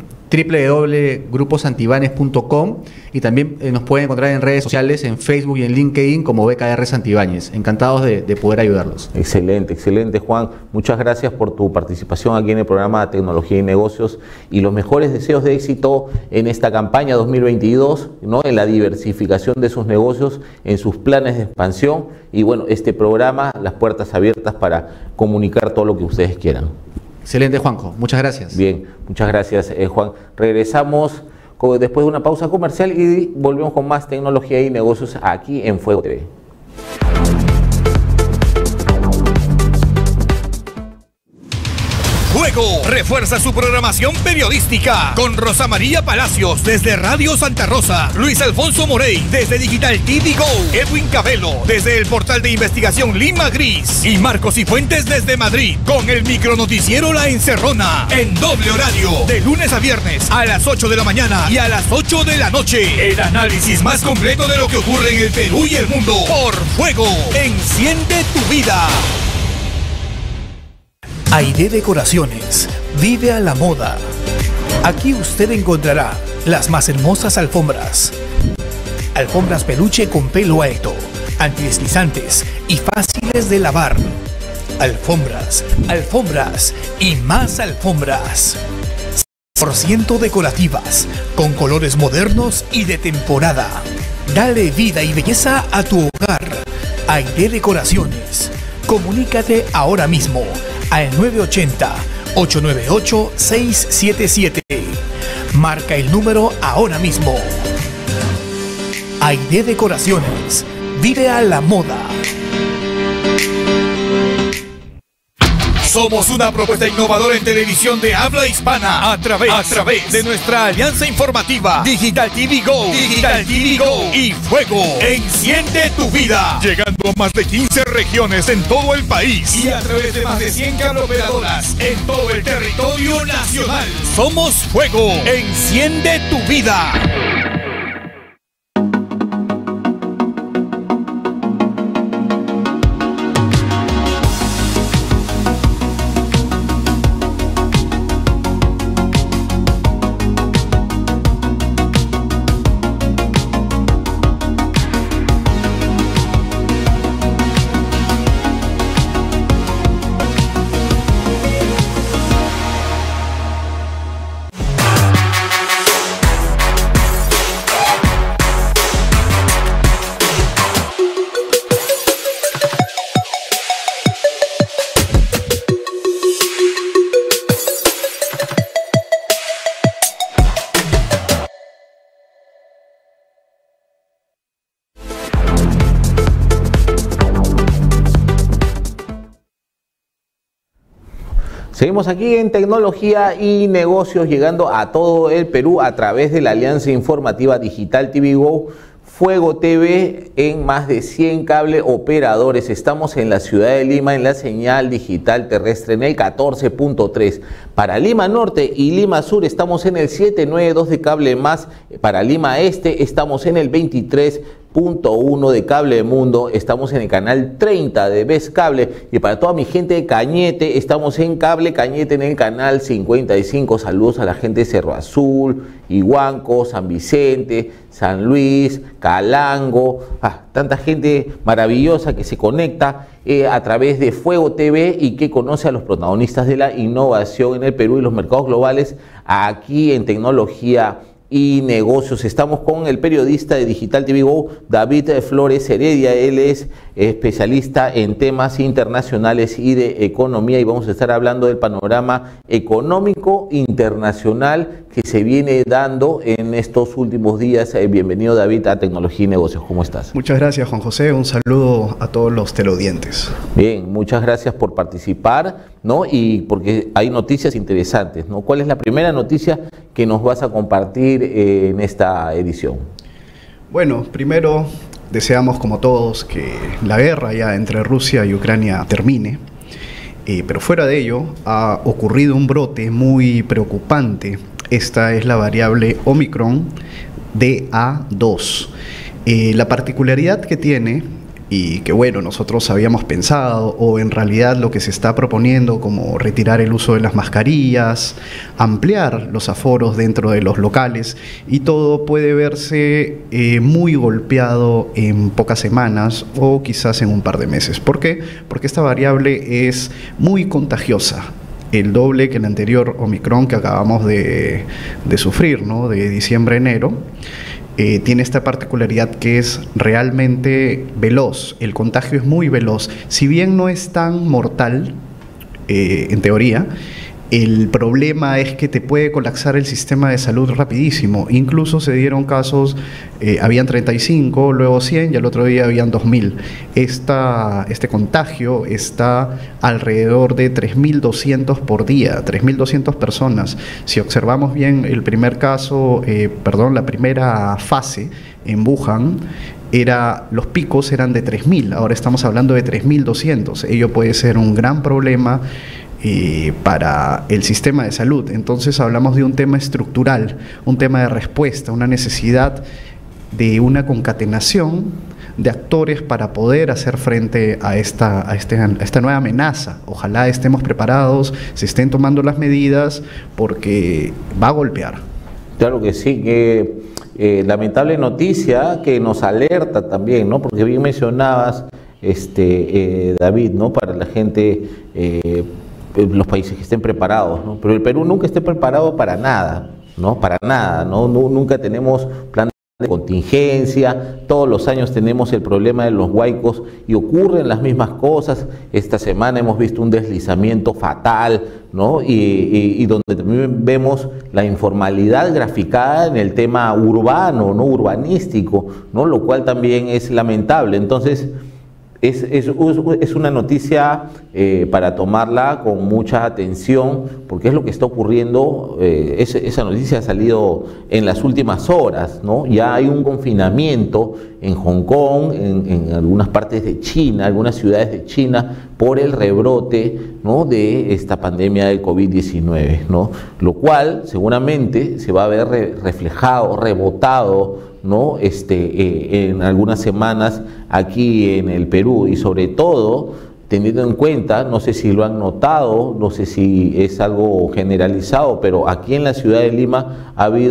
Speaker 5: www.gruposantibáñez.com y también nos pueden encontrar en redes sociales, en Facebook y en LinkedIn como BKR Santibáñez. Encantados de poder ayudarlos.
Speaker 1: Excelente, excelente, Juan. Muchas gracias por tu participación aquí en el programa de Tecnología y Negocios y los mejores deseos de éxito en esta campaña 2022, ¿no?, en la diversificación de sus negocios, en sus planes de expansión y bueno, este programa, las puertas abiertas para comunicar todo lo que ustedes quieran.
Speaker 5: Excelente, Juanjo. Muchas gracias.
Speaker 1: Bien, muchas gracias, Juan. Regresamos después de una pausa comercial y volvemos con más tecnología y negocios aquí en Fuego TV.
Speaker 3: Fuego refuerza su programación periodística con Rosa María Palacios desde Radio Santa Rosa, Luis Alfonso Morey desde Digital TV Go, Edwin Cabello desde el portal de investigación Lima Gris y Marcos y Fuentes desde Madrid con el micronoticiero La Encerrona en doble horario de lunes a viernes a las 8 de la mañana y a las 8 de la noche. El análisis más completo de lo que ocurre en el Perú y el mundo por Fuego. Enciende tu vida.
Speaker 4: Aide Decoraciones. Vive a la moda. Aquí usted encontrará las más hermosas alfombras. Alfombras peluche con pelo alto, antideslizantes y fáciles de lavar. Alfombras, alfombras y más alfombras. 100% decorativas, con colores modernos y de temporada. Dale vida y belleza a tu hogar. Aide Decoraciones. Comunícate ahora mismo al 980-898-677. Marca el número ahora mismo. Aide Decoraciones. Vive a la moda.
Speaker 3: Somos una propuesta innovadora en televisión de habla hispana a través de nuestra alianza informativa Digital TV Go, Digital TV Go y Fuego. Enciende tu vida. Llegando a más de 15 regiones en todo el país y a través de más de 100 cableoperadoras en todo el territorio nacional. Somos Fuego. Enciende tu vida.
Speaker 1: Seguimos aquí en Tecnología y Negocios, llegando a todo el Perú a través de la alianza informativa Digital TV Go, Fuego TV en más de 100 cable operadores. Estamos en la ciudad de Lima en la señal digital terrestre en el 14.3. Para Lima Norte y Lima Sur estamos en el 792 de Cable Más. Para Lima Este estamos en el 23.1 de Cable Mundo, estamos en el canal 30 de Best Cable, y para toda mi gente de Cañete, estamos en Cable Cañete en el canal 55. Saludos a la gente de Cerro Azul, Huánuco, San Vicente, San Luis, Calango, tanta gente maravillosa que se conecta a través de Fuego TV y que conoce a los protagonistas de la innovación en el Perú y los mercados globales aquí en Tecnología y Negocios. Estamos con el periodista de Digital TV Go, David Flores Heredia. Él es especialista en temas internacionales y de economía, y vamos a estar hablando del panorama económico internacional que se viene dando en estos últimos días. Bienvenido, David, a Tecnología y Negocios. ¿Cómo estás?
Speaker 6: Muchas gracias, Juan José. Un saludo a todos los teleaudientes.
Speaker 1: Bien, muchas gracias por participar, ¿no? Y porque hay noticias interesantes, ¿no? ¿Cuál es la primera noticia que nos vas a compartir en esta edición?
Speaker 6: Bueno, primero deseamos, como todos, que la guerra ya entre Rusia y Ucrania termine, pero fuera de ello ha ocurrido un brote muy preocupante. Esta es la variable Omicron DA2. La particularidad que tiene, y que bueno, nosotros habíamos pensado, o en realidad lo que se está proponiendo, como retirar el uso de las mascarillas, ampliar los aforos dentro de los locales, y todo puede verse muy golpeado en pocas semanas o quizás en un par de meses. ¿Por qué? Porque esta variable es muy contagiosa, el doble que el anterior Omicron que acabamos de sufrir, ¿no? De diciembre a enero. Tiene esta particularidad que es realmente veloz, el contagio es muy veloz. Si bien no es tan mortal, en teoría, El problema es que te puede colapsar el sistema de salud rapidísimo. Incluso se dieron casos, habían 35, luego 100 y al otro día habían 2000. Este contagio está alrededor de 3.200 por día, 3.200 personas. Si observamos bien el primer caso, la primera fase en Wuhan, los picos eran de 3.000, ahora estamos hablando de 3.200. Ello puede ser un gran problema para el sistema de salud. Entonces hablamos de un tema estructural, un tema de respuesta, una necesidad de una concatenación de actores para poder hacer frente a esta nueva amenaza. Ojalá estemos preparados, se estén tomando las medidas, porque va a golpear.
Speaker 1: Claro que sí, lamentable noticia que nos alerta también, ¿no? Porque bien mencionabas, David, ¿no? Para la gente, los países que estén preparados, ¿no? Pero el Perú nunca esté preparado para nada, ¿no? Para nada, ¿no? Nunca tenemos plan de contingencia, todos los años tenemos el problema de los huaicos y ocurren las mismas cosas. Esta semana hemos visto un deslizamiento fatal, ¿no? Y donde también vemos la informalidad graficada en el tema urbano, ¿no? Urbanístico, ¿no? Lo cual también es lamentable. Entonces, es una noticia para tomarla con mucha atención, porque es lo que está ocurriendo. Esa noticia ha salido en las últimas horas, ¿no? Ya hay un confinamiento en Hong Kong, en algunas partes de China, algunas ciudades de China, por el rebrote, ¿no? De esta pandemia del COVID-19, ¿no? Lo cual seguramente se va a ver reflejado, rebotado, ¿no? En algunas semanas aquí en el Perú, y sobre todo teniendo en cuenta, no sé si lo han notado, no sé si es algo generalizado, pero aquí en la ciudad de Lima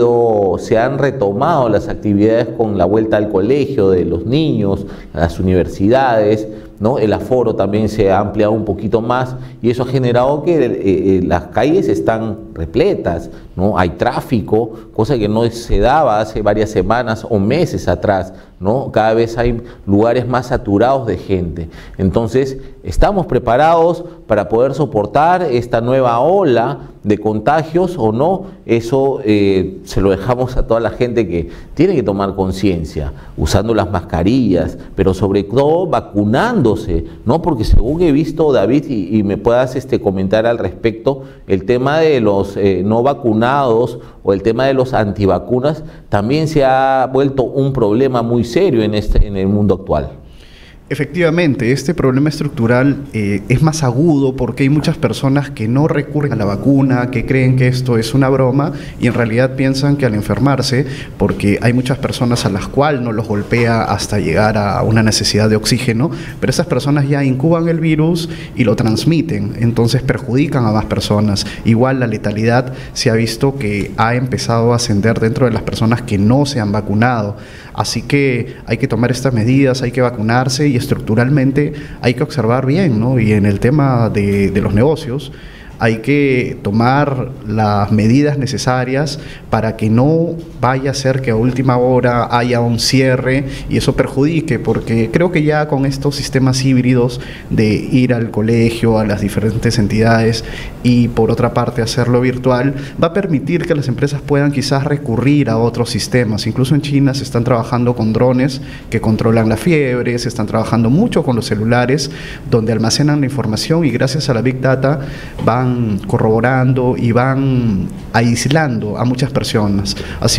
Speaker 1: se han retomado las actividades con la vuelta al colegio de los niños, a las universidades, ¿no? El aforo también se ha ampliado un poquito más, y eso ha generado que las calles están repletas, ¿no? Hay tráfico, cosa que no se daba hace varias semanas o meses atrás, ¿no? Cada vez hay lugares más saturados de gente. Entonces, ¿estamos preparados para poder soportar esta nueva ola de contagios o no? Eso se lo dejamos a toda la gente que tiene que tomar conciencia, usando las mascarillas, pero sobre todo vacunándose, ¿no? Porque según he visto, David, y me puedas el al respecto, el tema de los no vacunados o el tema de los antivacunas también se ha vuelto un problema muy serio en el mundo actual.
Speaker 6: Efectivamente, este problema estructural es más agudo porque hay muchas personas que no recurren a la vacuna, que creen que esto es una broma y en realidad piensan que al enfermarse, porque hay muchas personas a las cuales no los golpea hasta llegar a una necesidad de oxígeno, pero esas personas ya incuban el virus y lo transmiten, entonces perjudican a más personas. Igual la letalidad se ha visto que ha empezado a ascender dentro de las personas que no se han vacunado. Así que hay que tomar estas medidas, hay que vacunarse y estructuralmente hay que observar bien, ¿no? Y en el tema de los negocios hay que tomar las medidas necesarias para que no vaya a ser que a última hora haya un cierre y eso perjudique, porque creo que ya con estos sistemas híbridos de ir al colegio, a las diferentes entidades y por otra parte hacerlo virtual, va a permitir que las empresas puedan quizás recurrir a otros sistemas. Incluso en China se están trabajando con drones que controlan la fiebre, se están trabajando mucho con los celulares donde almacenan la información y gracias a la Big Data van corroborando y van aislando a muchas personas. Así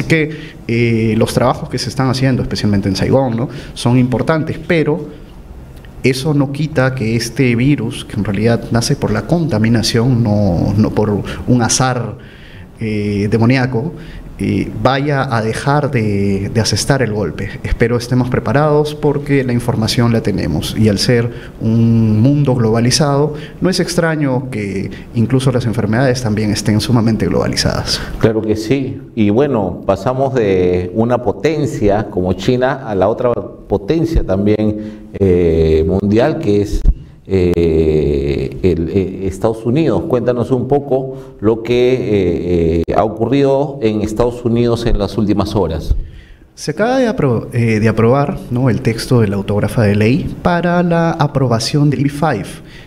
Speaker 6: que los trabajos que se están haciendo, especialmente en Saigón, ¿no?, son importantes, pero eso no quita que este virus, que en realidad nace por la contaminación, no por un azar demoníaco, vaya a dejar de asestar el golpe. Espero estemos preparados porque la información la tenemos y al ser un mundo globalizado no es extraño que incluso las enfermedades también estén sumamente globalizadas.
Speaker 1: Claro que sí, y bueno, pasamos de una potencia como China a la otra potencia también mundial, que es Estados Unidos. Cuéntanos un poco lo que ha ocurrido en Estados Unidos en las últimas horas.
Speaker 6: Se acaba de aprobar, ¿no?, el texto de la autógrafa de ley para la aprobación del EB5.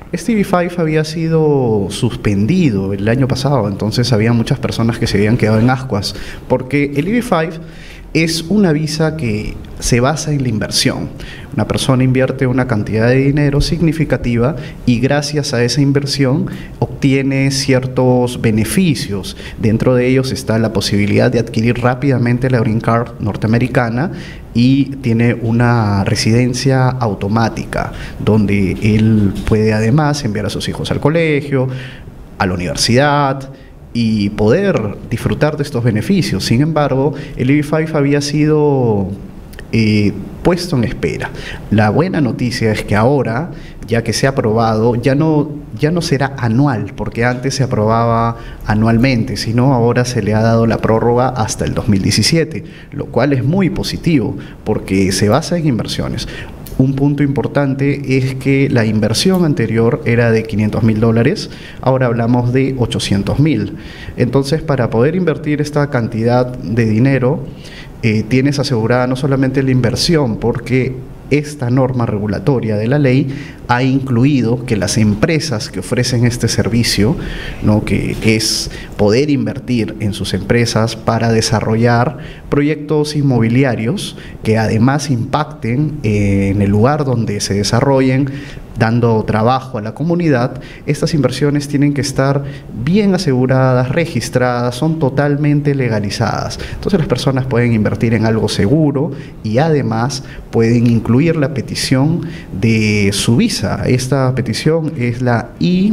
Speaker 6: Este EB5 había sido suspendido el año pasado, entonces había muchas personas que se habían quedado en ascuas, porque el EB5 es una visa que se basa en la inversión. Una persona invierte una cantidad de dinero significativa y gracias a esa inversión obtiene ciertos beneficios. Dentro de ellos está la posibilidad de adquirir rápidamente la Green Card norteamericana y tiene una residencia automática donde él puede además enviar a sus hijos al colegio, a la universidad y poder disfrutar de estos beneficios. Sin embargo, el EB5 había sido puesto en espera. La buena noticia es que ahora, ya que se ha aprobado, ya no será anual, porque antes se aprobaba anualmente, sino ahora se le ha dado la prórroga hasta el 2017, lo cual es muy positivo, porque se basa en inversiones. Un punto importante es que la inversión anterior era de $500,000, ahora hablamos de $800,000. Entonces, para poder invertir esta cantidad de dinero, tienes asegurada no solamente la inversión, porque esta norma regulatoria de la ley ha incluido que las empresas que ofrecen este servicio, ¿no?, que es poder invertir en sus empresas para desarrollar proyectos inmobiliarios que además impacten en el lugar donde se desarrollen, dando trabajo a la comunidad, estas inversiones tienen que estar bien aseguradas, registradas, son totalmente legalizadas. Entonces las personas pueden invertir en algo seguro y además pueden incluir la petición de su visa. Esta petición es la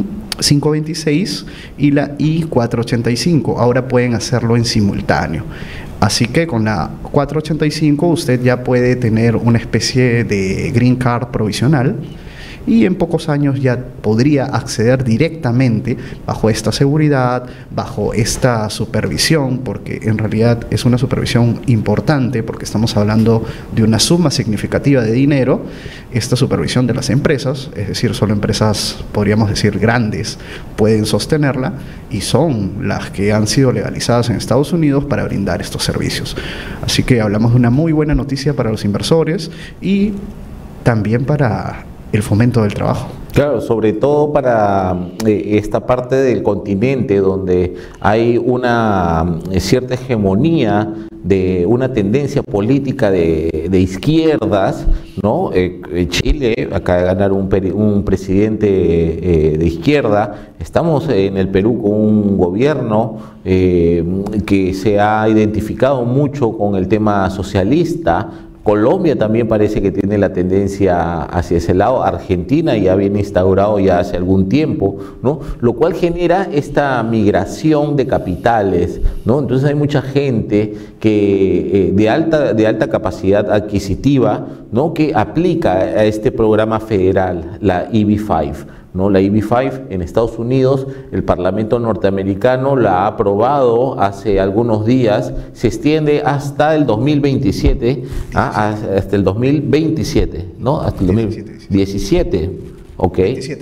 Speaker 6: I-526 y la I-485. Ahora pueden hacerlo en simultáneo. Así que con la 485 usted ya puede tener una especie de Green Card provisional y en pocos años ya podría acceder directamente bajo esta seguridad, bajo esta supervisión, porque en realidad es una supervisión importante, porque estamos hablando de una suma significativa de dinero. Esta supervisión de las empresas, es decir, solo empresas, podríamos decir, grandes, pueden sostenerla y son las que han sido legalizadas en Estados Unidos para brindar estos servicios. Así que hablamos de una muy buena noticia para los inversores y también para el fomento del trabajo.
Speaker 1: Claro, sobre todo para esta parte del continente donde hay una cierta hegemonía de una tendencia política de izquierdas, ¿no? Chile acaba de ganar un presidente de izquierda. Estamos en el Perú con un gobierno que se ha identificado mucho con el tema socialista. Colombia también parece que tiene la tendencia hacia ese lado. Argentina ya viene instaurado ya hace algún tiempo, ¿no? Lo cual genera esta migración de capitales, ¿no? Entonces hay mucha gente que de alta capacidad adquisitiva, ¿no?, que aplica a este programa federal, la EB5. ¿No? La EB5 en Estados Unidos, el Parlamento norteamericano la ha aprobado hace algunos días, se extiende hasta el 2027, hasta el 2027, ¿no? Hasta el 2017, ok,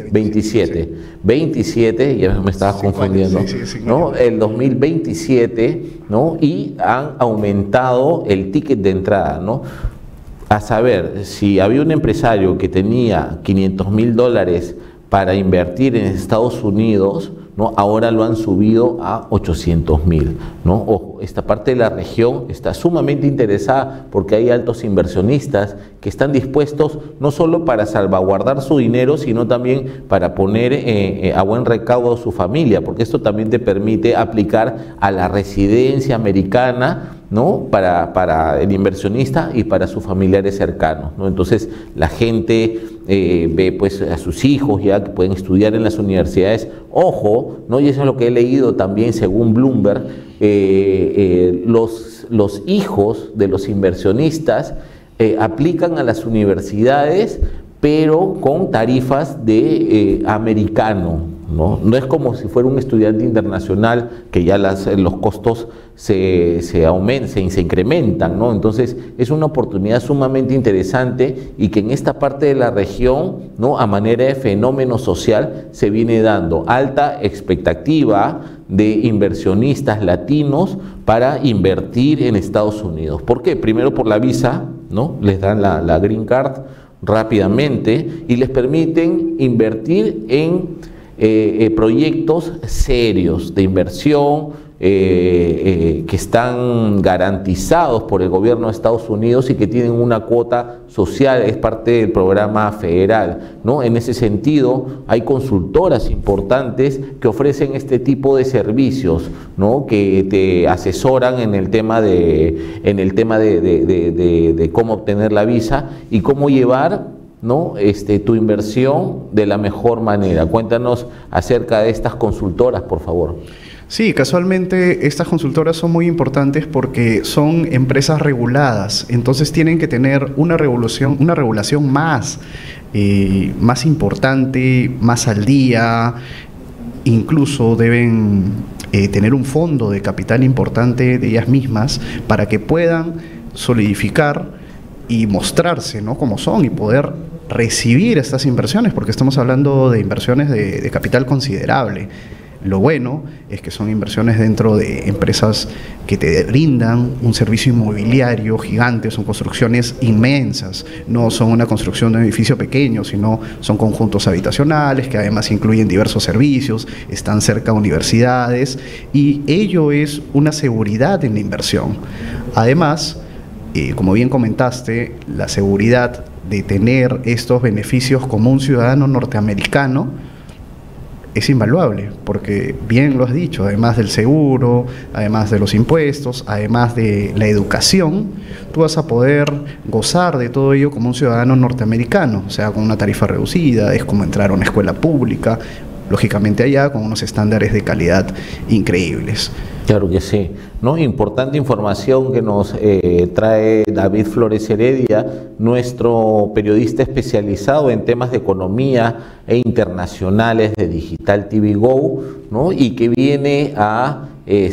Speaker 1: 27, ya me estaba confundiendo, ¿no? El 2027, ¿no? Y han aumentado el ticket de entrada, ¿no? A saber, si había un empresario que tenía $500,000 para invertir en Estados Unidos, ¿no?, ahora lo han subido a 800,000, ¿no? Ojo, esta parte de la región está sumamente interesada porque hay altos inversionistas que están dispuestos no solo para salvaguardar su dinero, sino también para poner a buen recaudo a su familia, porque esto también te permite aplicar a la residencia americana, ¿no?, para el inversionista y para sus familiares cercanos, ¿no? Entonces la gente ve pues a sus hijos ya que pueden estudiar en las universidades. Ojo, ¿no?, y eso es lo que he leído también según Bloomberg, los hijos de los inversionistas aplican a las universidades pero con tarifas de americano, ¿no? No es como si fuera un estudiante internacional que ya los costos se incrementan, ¿no? Entonces es una oportunidad sumamente interesante y que en esta parte de la región, ¿no?, a manera de fenómeno social se viene dando alta expectativa de inversionistas latinos para invertir en Estados Unidos. ¿Por qué? Primero por la visa, ¿no? Les dan la Green Card, rápidamente y les permiten invertir en proyectos serios de inversión que están garantizados por el gobierno de Estados Unidos y que tienen una cuota social, es parte del programa federal, ¿no? En ese sentido, hay consultoras importantes que ofrecen este tipo de servicios, ¿no? Que te asesoran en el tema de cómo obtener la visa y cómo llevar, ¿no? Tu inversión de la mejor manera. Cuéntanos acerca de estas consultoras, por favor.
Speaker 6: Sí, casualmente estas consultoras son muy importantes porque son empresas reguladas, entonces tienen que tener una regulación más importante, más al día, incluso deben tener un fondo de capital importante de ellas mismas para que puedan solidificar y mostrarse, ¿no?, como son y poder recibir estas inversiones, porque estamos hablando de inversiones de capital considerable. Lo bueno es que son inversiones dentro de empresas que te brindan un servicio inmobiliario gigante, son construcciones inmensas, no son una construcción de un edificio pequeño, sino son conjuntos habitacionales que además incluyen diversos servicios, están cerca de universidades y ello es una seguridad en la inversión. Además, como bien comentaste, la seguridad de tener estos beneficios como un ciudadano norteamericano es invaluable, porque bien lo has dicho, además del seguro, además de los impuestos, además de la educación, tú vas a poder gozar de todo ello como un ciudadano norteamericano, o sea, con una tarifa reducida, es como entrar a una escuela pública, lógicamente allá con unos estándares de calidad increíbles.
Speaker 1: Claro que sí, ¿no? Importante información que nos trae David Flores Heredia, nuestro periodista especializado en temas de economía e internacionales de Digital TV Go, ¿no? Y que viene a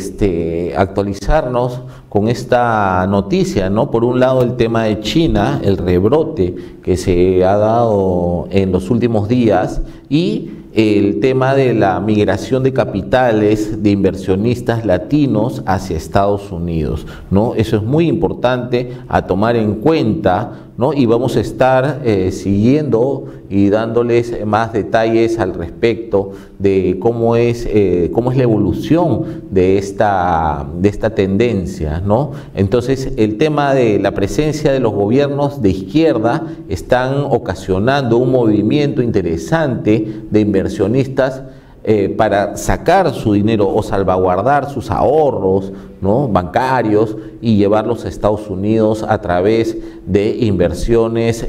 Speaker 1: actualizarnos con esta noticia, ¿no? Por un lado, el tema de China, el rebrote que se ha dado en los últimos días, y el tema de la migración de capitales de inversionistas latinos hacia Estados Unidos, ¿no? Eso es muy importante a tomar en cuenta, ¿no? Y vamos a estar siguiendo y dándoles más detalles al respecto de cómo es la evolución de esta tendencia, ¿no? Entonces, el tema de la presencia de los gobiernos de izquierda están ocasionando un movimiento interesante de inversionistas para sacar su dinero o salvaguardar sus ahorros, ¿no?, bancarios y llevarlos a Estados Unidos a través de inversiones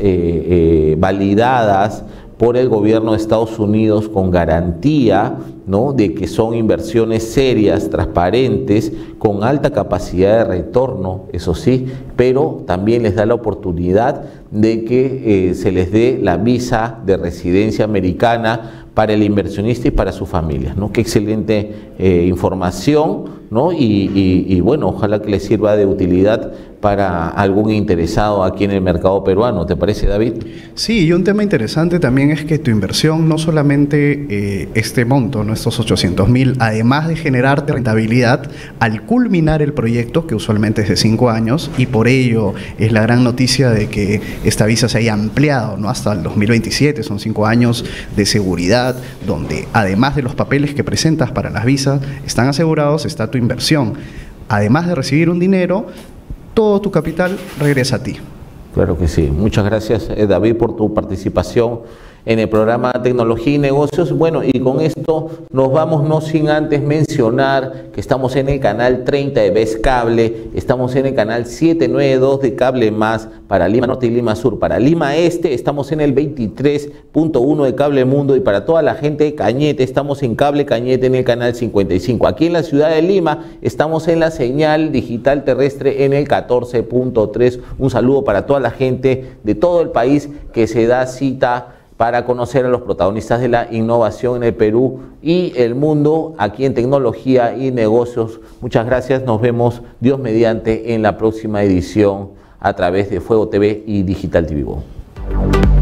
Speaker 1: validadas por el gobierno de Estados Unidos con garantía, ¿no?, de que son inversiones serias, transparentes, con alta capacidad de retorno, eso sí, pero también les da la oportunidad de que se les dé la visa de residencia americana para el inversionista y para su familia, ¿no? Qué excelente información, ¿no? Y bueno, ojalá que les sirva de utilidad para algún interesado aquí en el mercado peruano. ¿Te parece, David?
Speaker 6: Sí, y un tema interesante también es que tu inversión, no solamente este monto, ¿no?, estos 800.000, además de generarte rentabilidad, al culminar el proyecto, que usualmente es de 5 años, y por ello es la gran noticia de que esta visa se haya ampliado, ¿no?, hasta el 2027, son 5 años de seguridad, donde además de los papeles que presentas para las visas, están asegurados, está tu inversión. Además de recibir un dinero, todo tu capital regresa a ti.
Speaker 1: Claro que sí. Muchas gracias, David, por tu participación en el programa Tecnología y Negocios. Bueno, y con esto nos vamos, no sin antes mencionar que estamos en el canal 30 de Best Cable, estamos en el canal 792 de Cable Más para Lima Norte y Lima Sur. Para Lima Este estamos en el 23.1 de Cable Mundo, y para toda la gente de Cañete estamos en Cable Cañete en el canal 55. Aquí en la ciudad de Lima estamos en la señal digital terrestre en el 14.3. Un saludo para toda la gente de todo el país que se da cita para conocer a los protagonistas de la innovación en el Perú y el mundo aquí en Tecnología y Negocios. Muchas gracias, nos vemos Dios mediante en la próxima edición a través de Fuego TV y Digital TV Go.